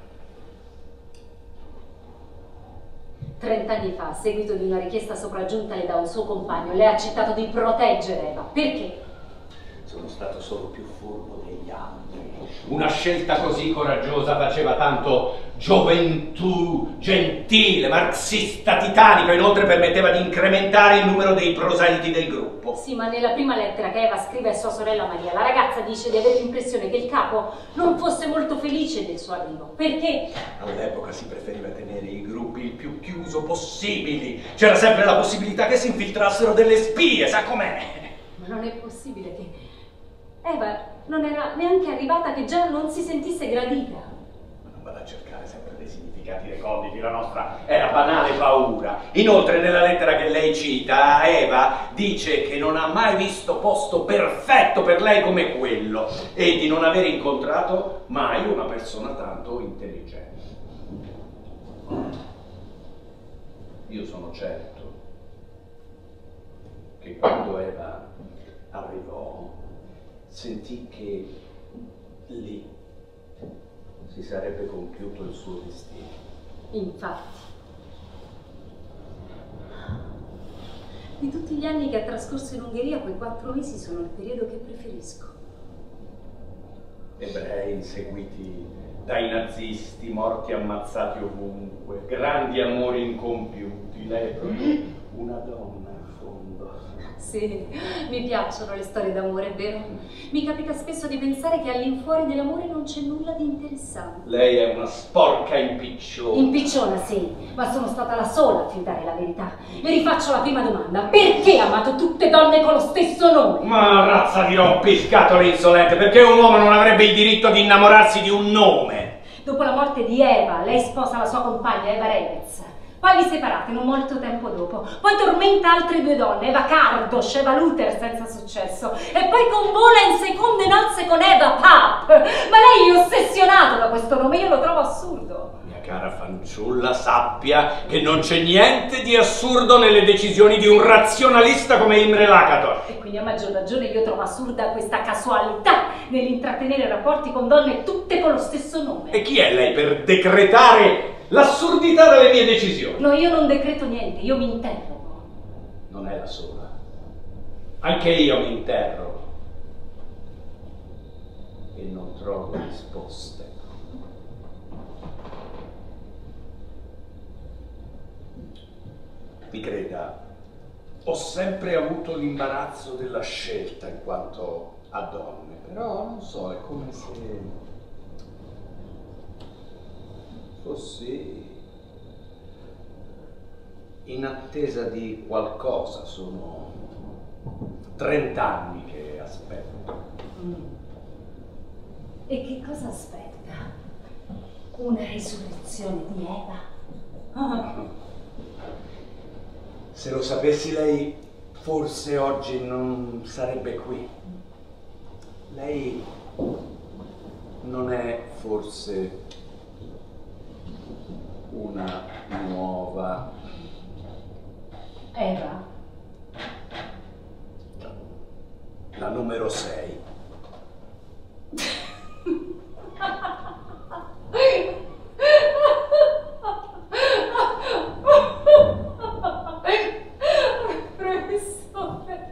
Trent'anni fa, a seguito di una richiesta sopraggiuntale da un suo compagno, lei ha accettato di proteggere Eva. Perché? Sono stato solo più furbo degli altri. Una scelta così coraggiosa faceva tanto gioventù gentile, marxista titanico, inoltre permetteva di incrementare il numero dei proseliti del gruppo. Sì, ma nella prima lettera che Eva scrive a sua sorella Maria, la ragazza dice di avere l'impressione che il capo non fosse molto felice del suo arrivo. Perché? All'epoca si preferiva tenere i gruppi il più chiuso possibili. C'era sempre la possibilità che si infiltrassero delle spie, sa com'è? Ma non è possibile che Eva non era neanche arrivata che già non si sentisse gradita. Ma non vado a cercare sempre dei significati reconditi, la nostra era banale paura. Inoltre nella lettera che lei cita, Eva dice che non ha mai visto posto perfetto per lei come quello e di non aver incontrato mai una persona tanto intelligente. Io sono certo che quando Eva arrivò sentì che lì si sarebbe compiuto il suo destino. Infatti, di tutti gli anni che ha trascorso in Ungheria, quei quattro mesi sono il periodo che preferisco. Ebrei inseguiti dai nazisti, morti ammazzati ovunque, grandi amori incompiuti, lei è proprio una donna in fondo. Sì, mi piacciono le storie d'amore, è vero? Mi capita spesso di pensare che all'infuori dell'amore non c'è nulla di interessante. Lei è una sporca impicciona. Impicciona, sì, ma sono stata la sola a fidare la verità. Le rifaccio la prima domanda. Perché ha amato tutte donne con lo stesso nome? Ma razza di rompiscatole insolente, perché un uomo non avrebbe il diritto di innamorarsi di un nome? Dopo la morte di Eva, lei sposa la sua compagna Eva Revez. Poi vi separate non molto tempo dopo. Poi tormenta altre due donne, Eva Kardosh, Eva Luther, senza successo. E poi convola in seconde nozze con Eva Papp. Ma lei è ossessionato da questo nome, io lo trovo assurdo. Mia cara fanciulla, sappia che non c'è niente di assurdo nelle decisioni di un razionalista come Imre Lakatos. E quindi a maggior ragione io trovo assurda questa casualità nell'intrattenere rapporti con donne tutte con lo stesso nome. E chi è lei per decretare l'assurdità delle mie decisioni? No, io non decreto niente, io mi interrogo. Non è la sola. Anche io mi interrogo. E non trovo risposte. Mi creda, ho sempre avuto l'imbarazzo della scelta in quanto a donne, però non so, è come se fossi in attesa di qualcosa. Sono trent'anni che aspetto. Mm. E che cosa aspetta? Una risurrezione di Eva? Oh. Se lo sapessi lei, forse oggi non sarebbe qui. Lei non è forse una nuova Eva? La numero sei. Professore,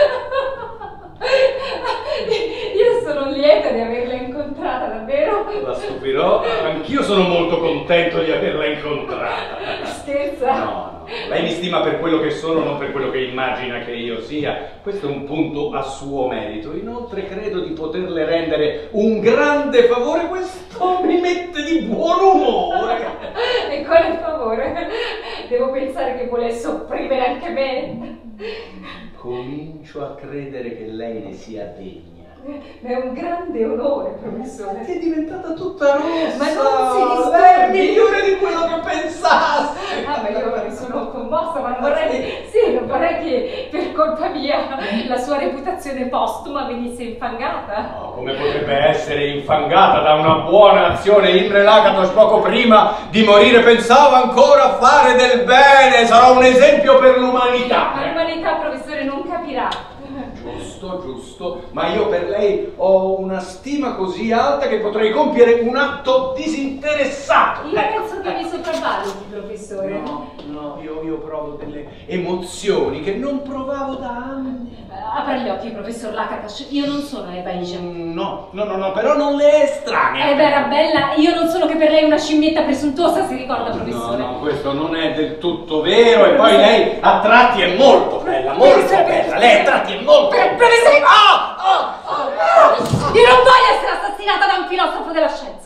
io sono lieta di averla incontrata, davvero? La stupirò, anch'io sono molto contento di averla incontrata. Scherza? No, no, lei mi stima per quello che sono, non per quello che immagina che io sia. Questo è un punto a suo merito. Inoltre credo di poterle rendere un grande favore. Questo mi mette di buon umore. E quale favore? Devo pensare che vuole sopprimere anche me. Comincio a credere che lei ne sia degna. È un grande onore, professore. È diventata tutta rossa. Ma non si disturbi. Lei è migliore di quello che pensassi. Ah, ma io sono commossa, ma non vorrei, sì, non vorrei che per colpa mia la sua reputazione postuma venisse infangata. No, come potrebbe essere infangata da una buona azione? Imre Lakatos poco prima di morire pensava ancora a fare del bene. Sarà un esempio per l'umanità. Ma l'umanità, professore, non capirà. Giusto, giusto, ma io per lei ho una stima così alta che potrei compiere un atto disinteressato. Io penso che mi sopravvaluti, professore. No, no, io, io provo delle emozioni che non provavo da anni. Apra gli occhi, professor Lakatos, io non sono Eva Isha. No, no, no, no, però non le è estranea. Eva era bella, io non sono che per lei una scimmietta presuntuosa, si ricorda, professore? No, no, questo non è del tutto vero. E poi lei a tratti è molto bella, molto bella. Lei a tratti è molto bella. Professore! Oh, oh, oh, oh. Io non voglio essere assassinata da un filosofo della scienza.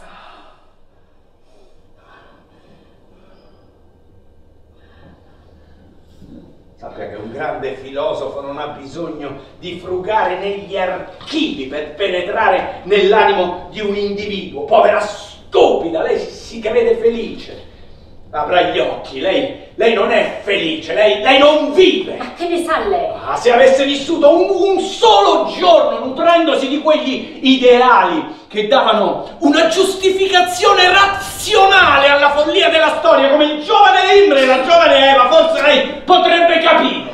Sappia che un grande filosofo non ha bisogno di frugare negli archivi per penetrare nell'animo di un individuo. Povera stupida, lei si crede felice. Apra gli occhi, lei, lei non è felice, lei, lei non vive. Ma che ne sa lei? Ah, se avesse vissuto un, un solo giorno nutrendosi di quegli ideali che davano una giustificazione razionale alla follia della storia, come il giovane Imre e la giovane Eva, forse lei potrebbe capire.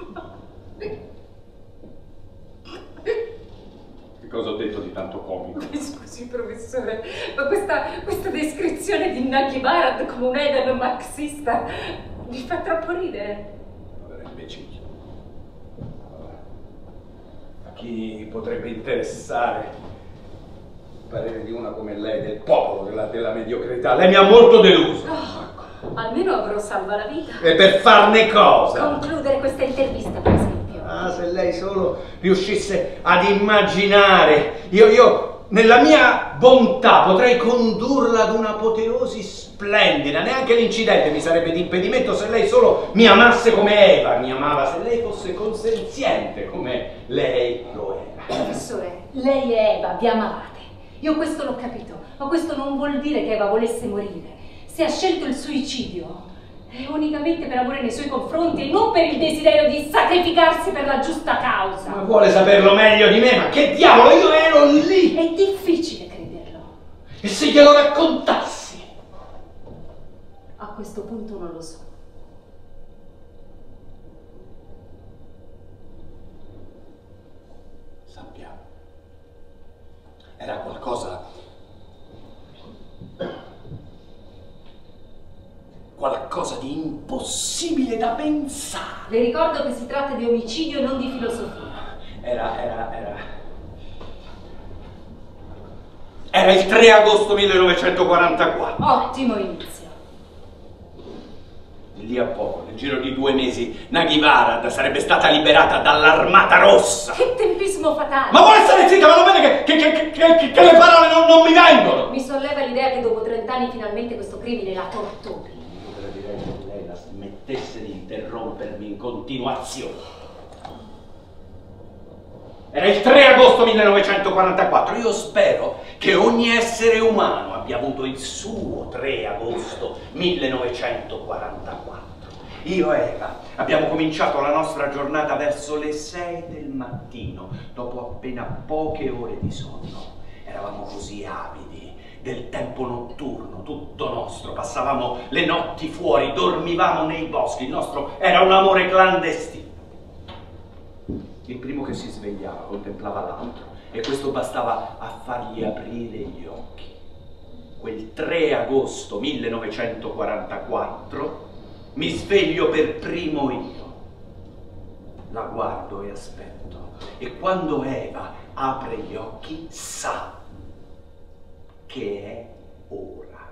Che cosa ho detto di tanto comico? Scusi, professore, ma questa, questa descrizione di Nagi Barad come un Eden marxista mi fa troppo ridere. Povera imbecille. A chi potrebbe interessare il parere di una come lei, del popolo, della, della mediocrità? Lei mi ha molto deluso. Oh, almeno avrò salva la vita. E per farne cosa? Concludere questa intervista, per esempio. Ah, se lei solo riuscisse ad immaginare, io, io nella mia bontà potrei condurla ad un'apoteosi splendida. Neanche l'incidente mi sarebbe di impedimento se lei solo mi amasse come Eva mi amava, se lei fosse consenziente come lei lo era. Professore, lei e Eva vi amavate. Io questo l'ho capito, ma questo non vuol dire che Eva volesse morire. Se ha scelto il suicidio è unicamente per amore nei suoi confronti e non per il desiderio di sacrificarsi per la giusta causa. Ma vuole saperlo meglio di me? Ma che diavolo, io ero lì! È difficile crederlo. E se glielo raccontassi? A questo punto non lo so. Sappia, era qualcosa... qualcosa di impossibile da pensare. Le ricordo che si tratta di omicidio e non di filosofia. Era, era, era... Era il tre agosto millenovecentoquarantaquattro. Ottimo inizio. Lì a poco, nel giro di due mesi, Nagi Barad sarebbe stata liberata dall'Armata Rossa. Che tempismo fatale! Ma vuole stare zitta, ma lo vede che, che, che, che, che le parole non, non mi vengono! Mi solleva l'idea che dopo trent'anni finalmente questo crimine la torturi. Io direi che lei la smettesse di interrompermi in continuazione. Era il tre agosto millenovecentoquarantaquattro. Io spero che ogni essere umano abbia avuto il suo tre agosto millenovecentoquarantaquattro. Io e Eva abbiamo cominciato la nostra giornata verso le sei del mattino, dopo appena poche ore di sonno. Eravamo così avidi del tempo notturno, tutto nostro. Passavamo le notti fuori, dormivamo nei boschi. Il nostro era un amore clandestino. Il primo che si svegliava contemplava l'altro e questo bastava a fargli aprire gli occhi. Quel tre agosto millenovecentoquarantaquattro mi sveglio per primo io. La guardo e aspetto e quando Eva apre gli occhi sa che è ora.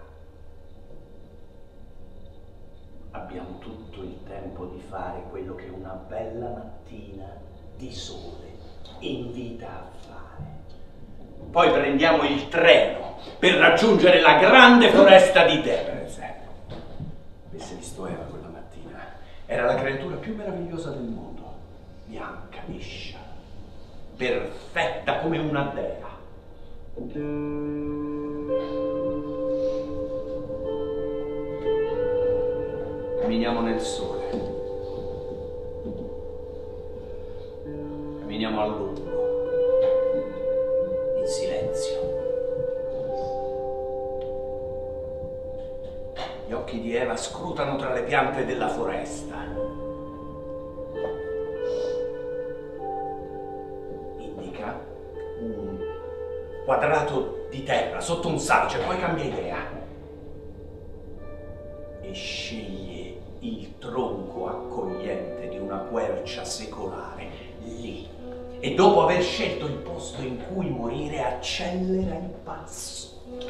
Abbiamo tutto il tempo di fare quello che una bella mattina di sole invita a fare. Poi prendiamo il treno per raggiungere la grande foresta di Debrecen. Avesse visto Eva quella mattina, era la creatura più meravigliosa del mondo, bianca, liscia, perfetta come una dea. Camminiamo nel sole, camminiamo a lungo, in silenzio. Gli occhi di Eva scrutano tra le piante della foresta. Indica un quadrato di terra sotto un salice, poi cambia idea e sceglie il tronco accogliente di una quercia secolare lì. E dopo aver scelto il posto in cui morire, accelera il passo.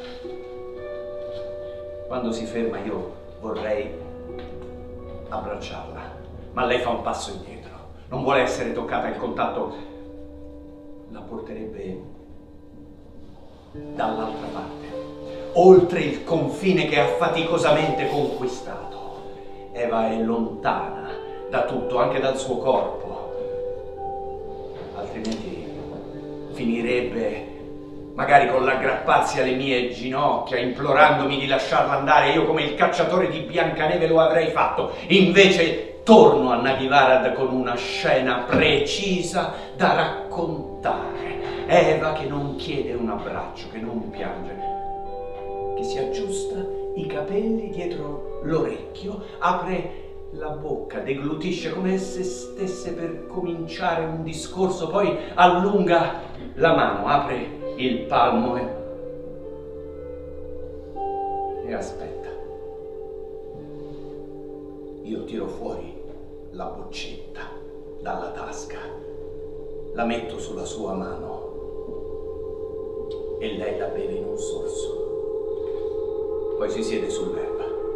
Quando si ferma io vorrei abbracciarla, ma lei fa un passo indietro. Non vuole essere toccata, il contatto la porterebbe dall'altra parte, oltre il confine che ha faticosamente conquistato. Eva è lontana da tutto, anche dal suo corpo, altrimenti finirebbe magari con l'aggrapparsi alle mie ginocchia, implorandomi di lasciarla andare. Io come il cacciatore di Biancaneve lo avrei fatto. Invece torno a Nagyvarad con una scena precisa da raccontare. Eva che non chiede un abbraccio, che non piange, che si aggiusta i capelli dietro l'orecchio, apre la bocca, deglutisce come se stesse per cominciare un discorso, poi allunga la mano, apre il palmo e, e aspetta. Io tiro fuori la boccetta dalla tasca, la metto sulla sua mano e lei la beve in un sorso. Poi si siede sull'erba.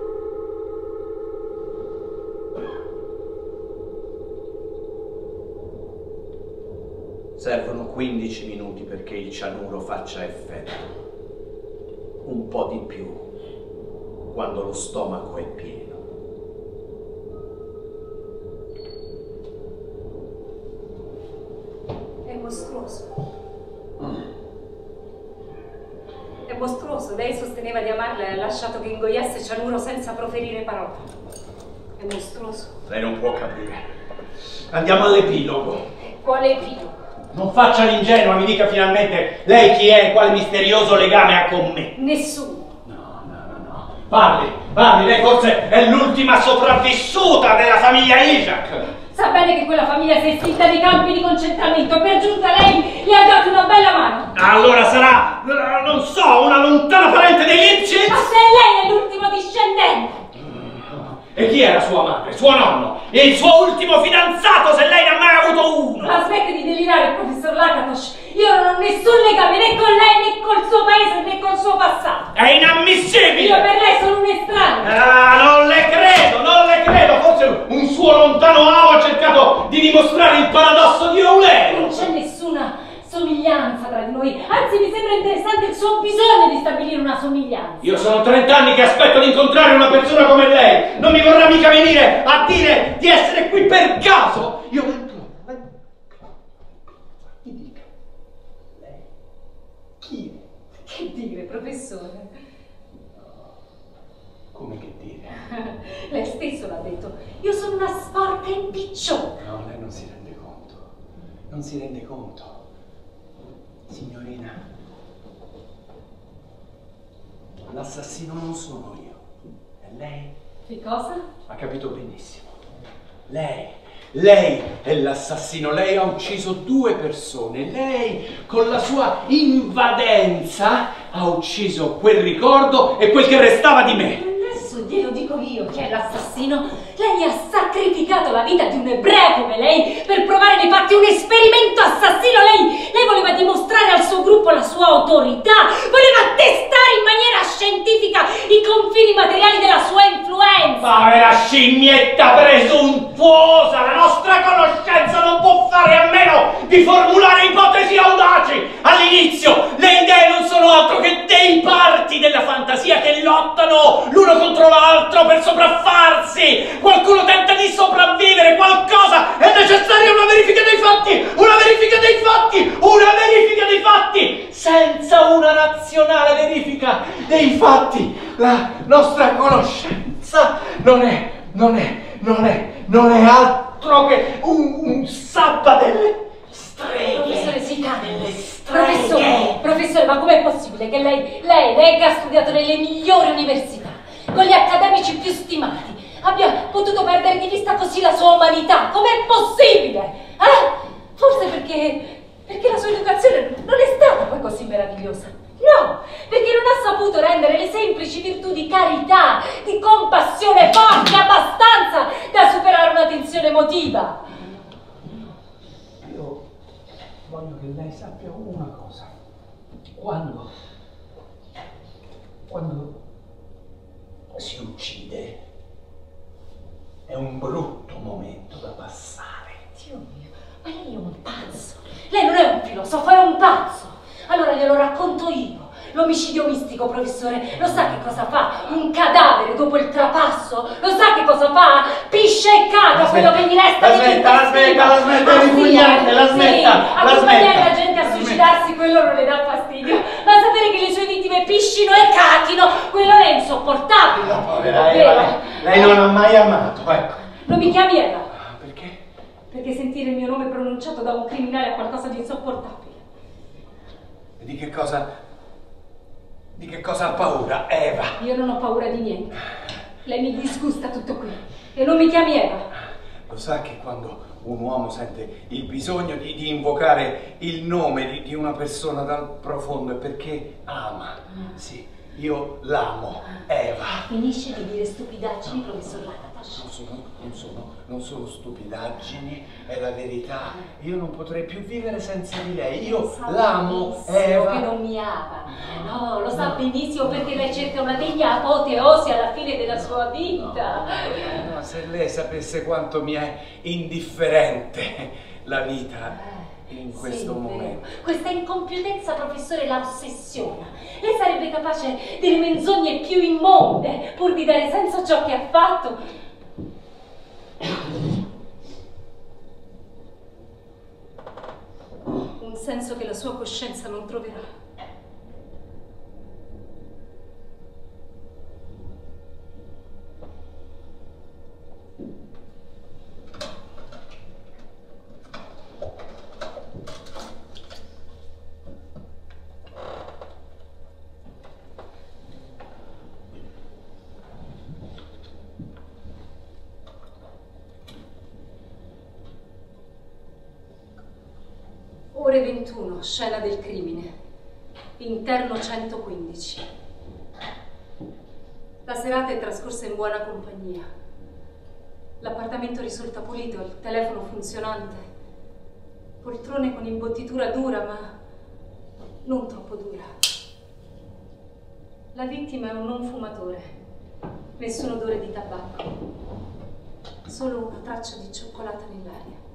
Servono quindici minuti perché il cianuro faccia effetto. Un po' di più quando lo stomaco è pieno. È mostruoso. È mostruoso. Lei sosteneva di amarla e ha lasciato che ingoiasse cianuro senza proferire parola. È mostruoso. Lei non può capire. Andiamo all'epilogo. Quale epilogo? Non faccia l'ingenua, mi dica finalmente lei chi è e quale misterioso legame ha con me. Nessuno. No, no, no, no. Parli, parli, lei forse è l'ultima sopravvissuta della famiglia Isaac. Sa bene che quella famiglia si è estinta nei campi di concentramento e per giunta lei gli ha dato una bella mano. Allora sarà, non so, una lontana parente dei Lipschitz? Ma se lei è l'ultimo discendente! E chi era sua madre, suo nonno? E il suo ultimo fidanzato, se lei ne ha mai avuto uno? Ma smetti di delirare, professor Lakatos. Io non ho nessun legame né con lei, né col suo paese, né col suo passato. È inammissibile! Io per lei sono un estraneo. Ah, non le credo, non le credo. Forse un suo lontano amo ha cercato di dimostrare il paradosso di Eulero. Non c'è nessuna somiglianza tra di noi. Anzi, mi sembra interessante il suo bisogno di stabilire una somiglianza. Io sono trent'anni che aspetto di incontrare una persona come lei. Non mi vorrà mica venire a dire di essere qui per caso. Io la imploro, la imploro. Mi dica, lei chi è? Che dire, professore? Come che dire? Lei stesso l'ha detto. Io fatta in piccione. No, lei non si rende conto. Non si rende conto. Signorina, l'assassino non sono io. È lei. Che cosa? Ha capito benissimo. Lei. Lei è l'assassino, lei ha ucciso due persone, lei con la sua invadenza ha ucciso quel ricordo e quel che restava di me. Adesso glielo dico io chi è l'assassino. Lei ha sacrificato la vita di un ebreo come lei per provare nei fatti un esperimento assassino. Lei, lei voleva dimostrare al suo gruppo la sua autorità, voleva testare in maniera scientifica i confini materiali della sua influenza. Povera scimmietta presuntuosa, la nostra conoscenza non può fare a meno di formulare ipotesi audaci. All'inizio le idee non sono altro che dei parti della fantasia che lottano l'uno contro l'altro per sopraffarsi. Qualcuno tenta di sopravvivere, qualcosa, è necessaria una verifica dei fatti, una verifica dei fatti, una verifica dei fatti. Senza una razionale verifica dei fatti, la nostra conoscenza non è, non è, non è, non è altro che un, un sabba delle streghe. Professore, si calmi. Delle streghe. Professore, professore, ma com'è possibile che lei, lei, lei che ha studiato nelle migliori università, con gli accademici più stimati, abbia potuto perdere di vista così la sua umanità? Com'è possibile? Eh? Forse perché, perché la sua educazione non è stata poi così meravigliosa. No, perché non ha saputo rendere le semplici virtù di carità, di compassione forti abbastanza da superare una tensione emotiva. Io voglio che lei sappia una cosa. Quando, quando si uccide, è un brutto momento da passare. Dio mio, ma lei è un pazzo. Lei non è un filosofo, è un pazzo. Allora glielo racconto io. L'omicidio mistico, professore, lo sa che cosa fa? Un cadavere dopo il trapasso? Lo sa che cosa fa? Pisce e caga quello che gli resta la di smetta, la smetta, la smetta di pugnarle, la smetta, la accompagnare smetta. la gente a suicidarsi, quello non le dà fastidio. Ma sapere che le sue vittime piscino e cachino, quello è insopportabile. No, povera Eva, lei, lei non ha mai amato, ecco. Non mi chiami Eva. Perché? Perché sentire il mio nome pronunciato da un criminale è qualcosa di insopportabile. E di che cosa... Di che cosa ha paura, Eva? Io non ho paura di niente. Lei mi disgusta tutto qui. E non mi chiami Eva. Lo sa che quando un uomo sente il bisogno di, di invocare il nome di, di una persona dal profondo è perché ama. Mm. Sì, io l'amo, Eva. Finisce di dire stupidaggini, professor Latatash. Non sono, non sono, non sono stupidaggini, è la verità. Io non potrei più vivere senza di lei. Io l'amo, Eva. Che non mi ama. No, lo sa benissimo perché lei cerca una degna apoteosi alla fine della sua vita. No, no, se lei sapesse quanto mi è indifferente la vita in questo sì, momento. Questa incompiutezza, professore, la ossessiona. Lei sarebbe capace delle menzogne più immonde pur di dare senso a ciò che ha fatto. Un senso che la sua coscienza non troverà. Ore ventuno, scena del crimine. Interno centoquindici. La serata è trascorsa in buona compagnia. L'appartamento risulta pulito, il telefono funzionante. Poltrone con imbottitura dura, ma non troppo dura. La vittima è un non fumatore. Nessun odore di tabacco. Solo una traccia di cioccolata nell'aria.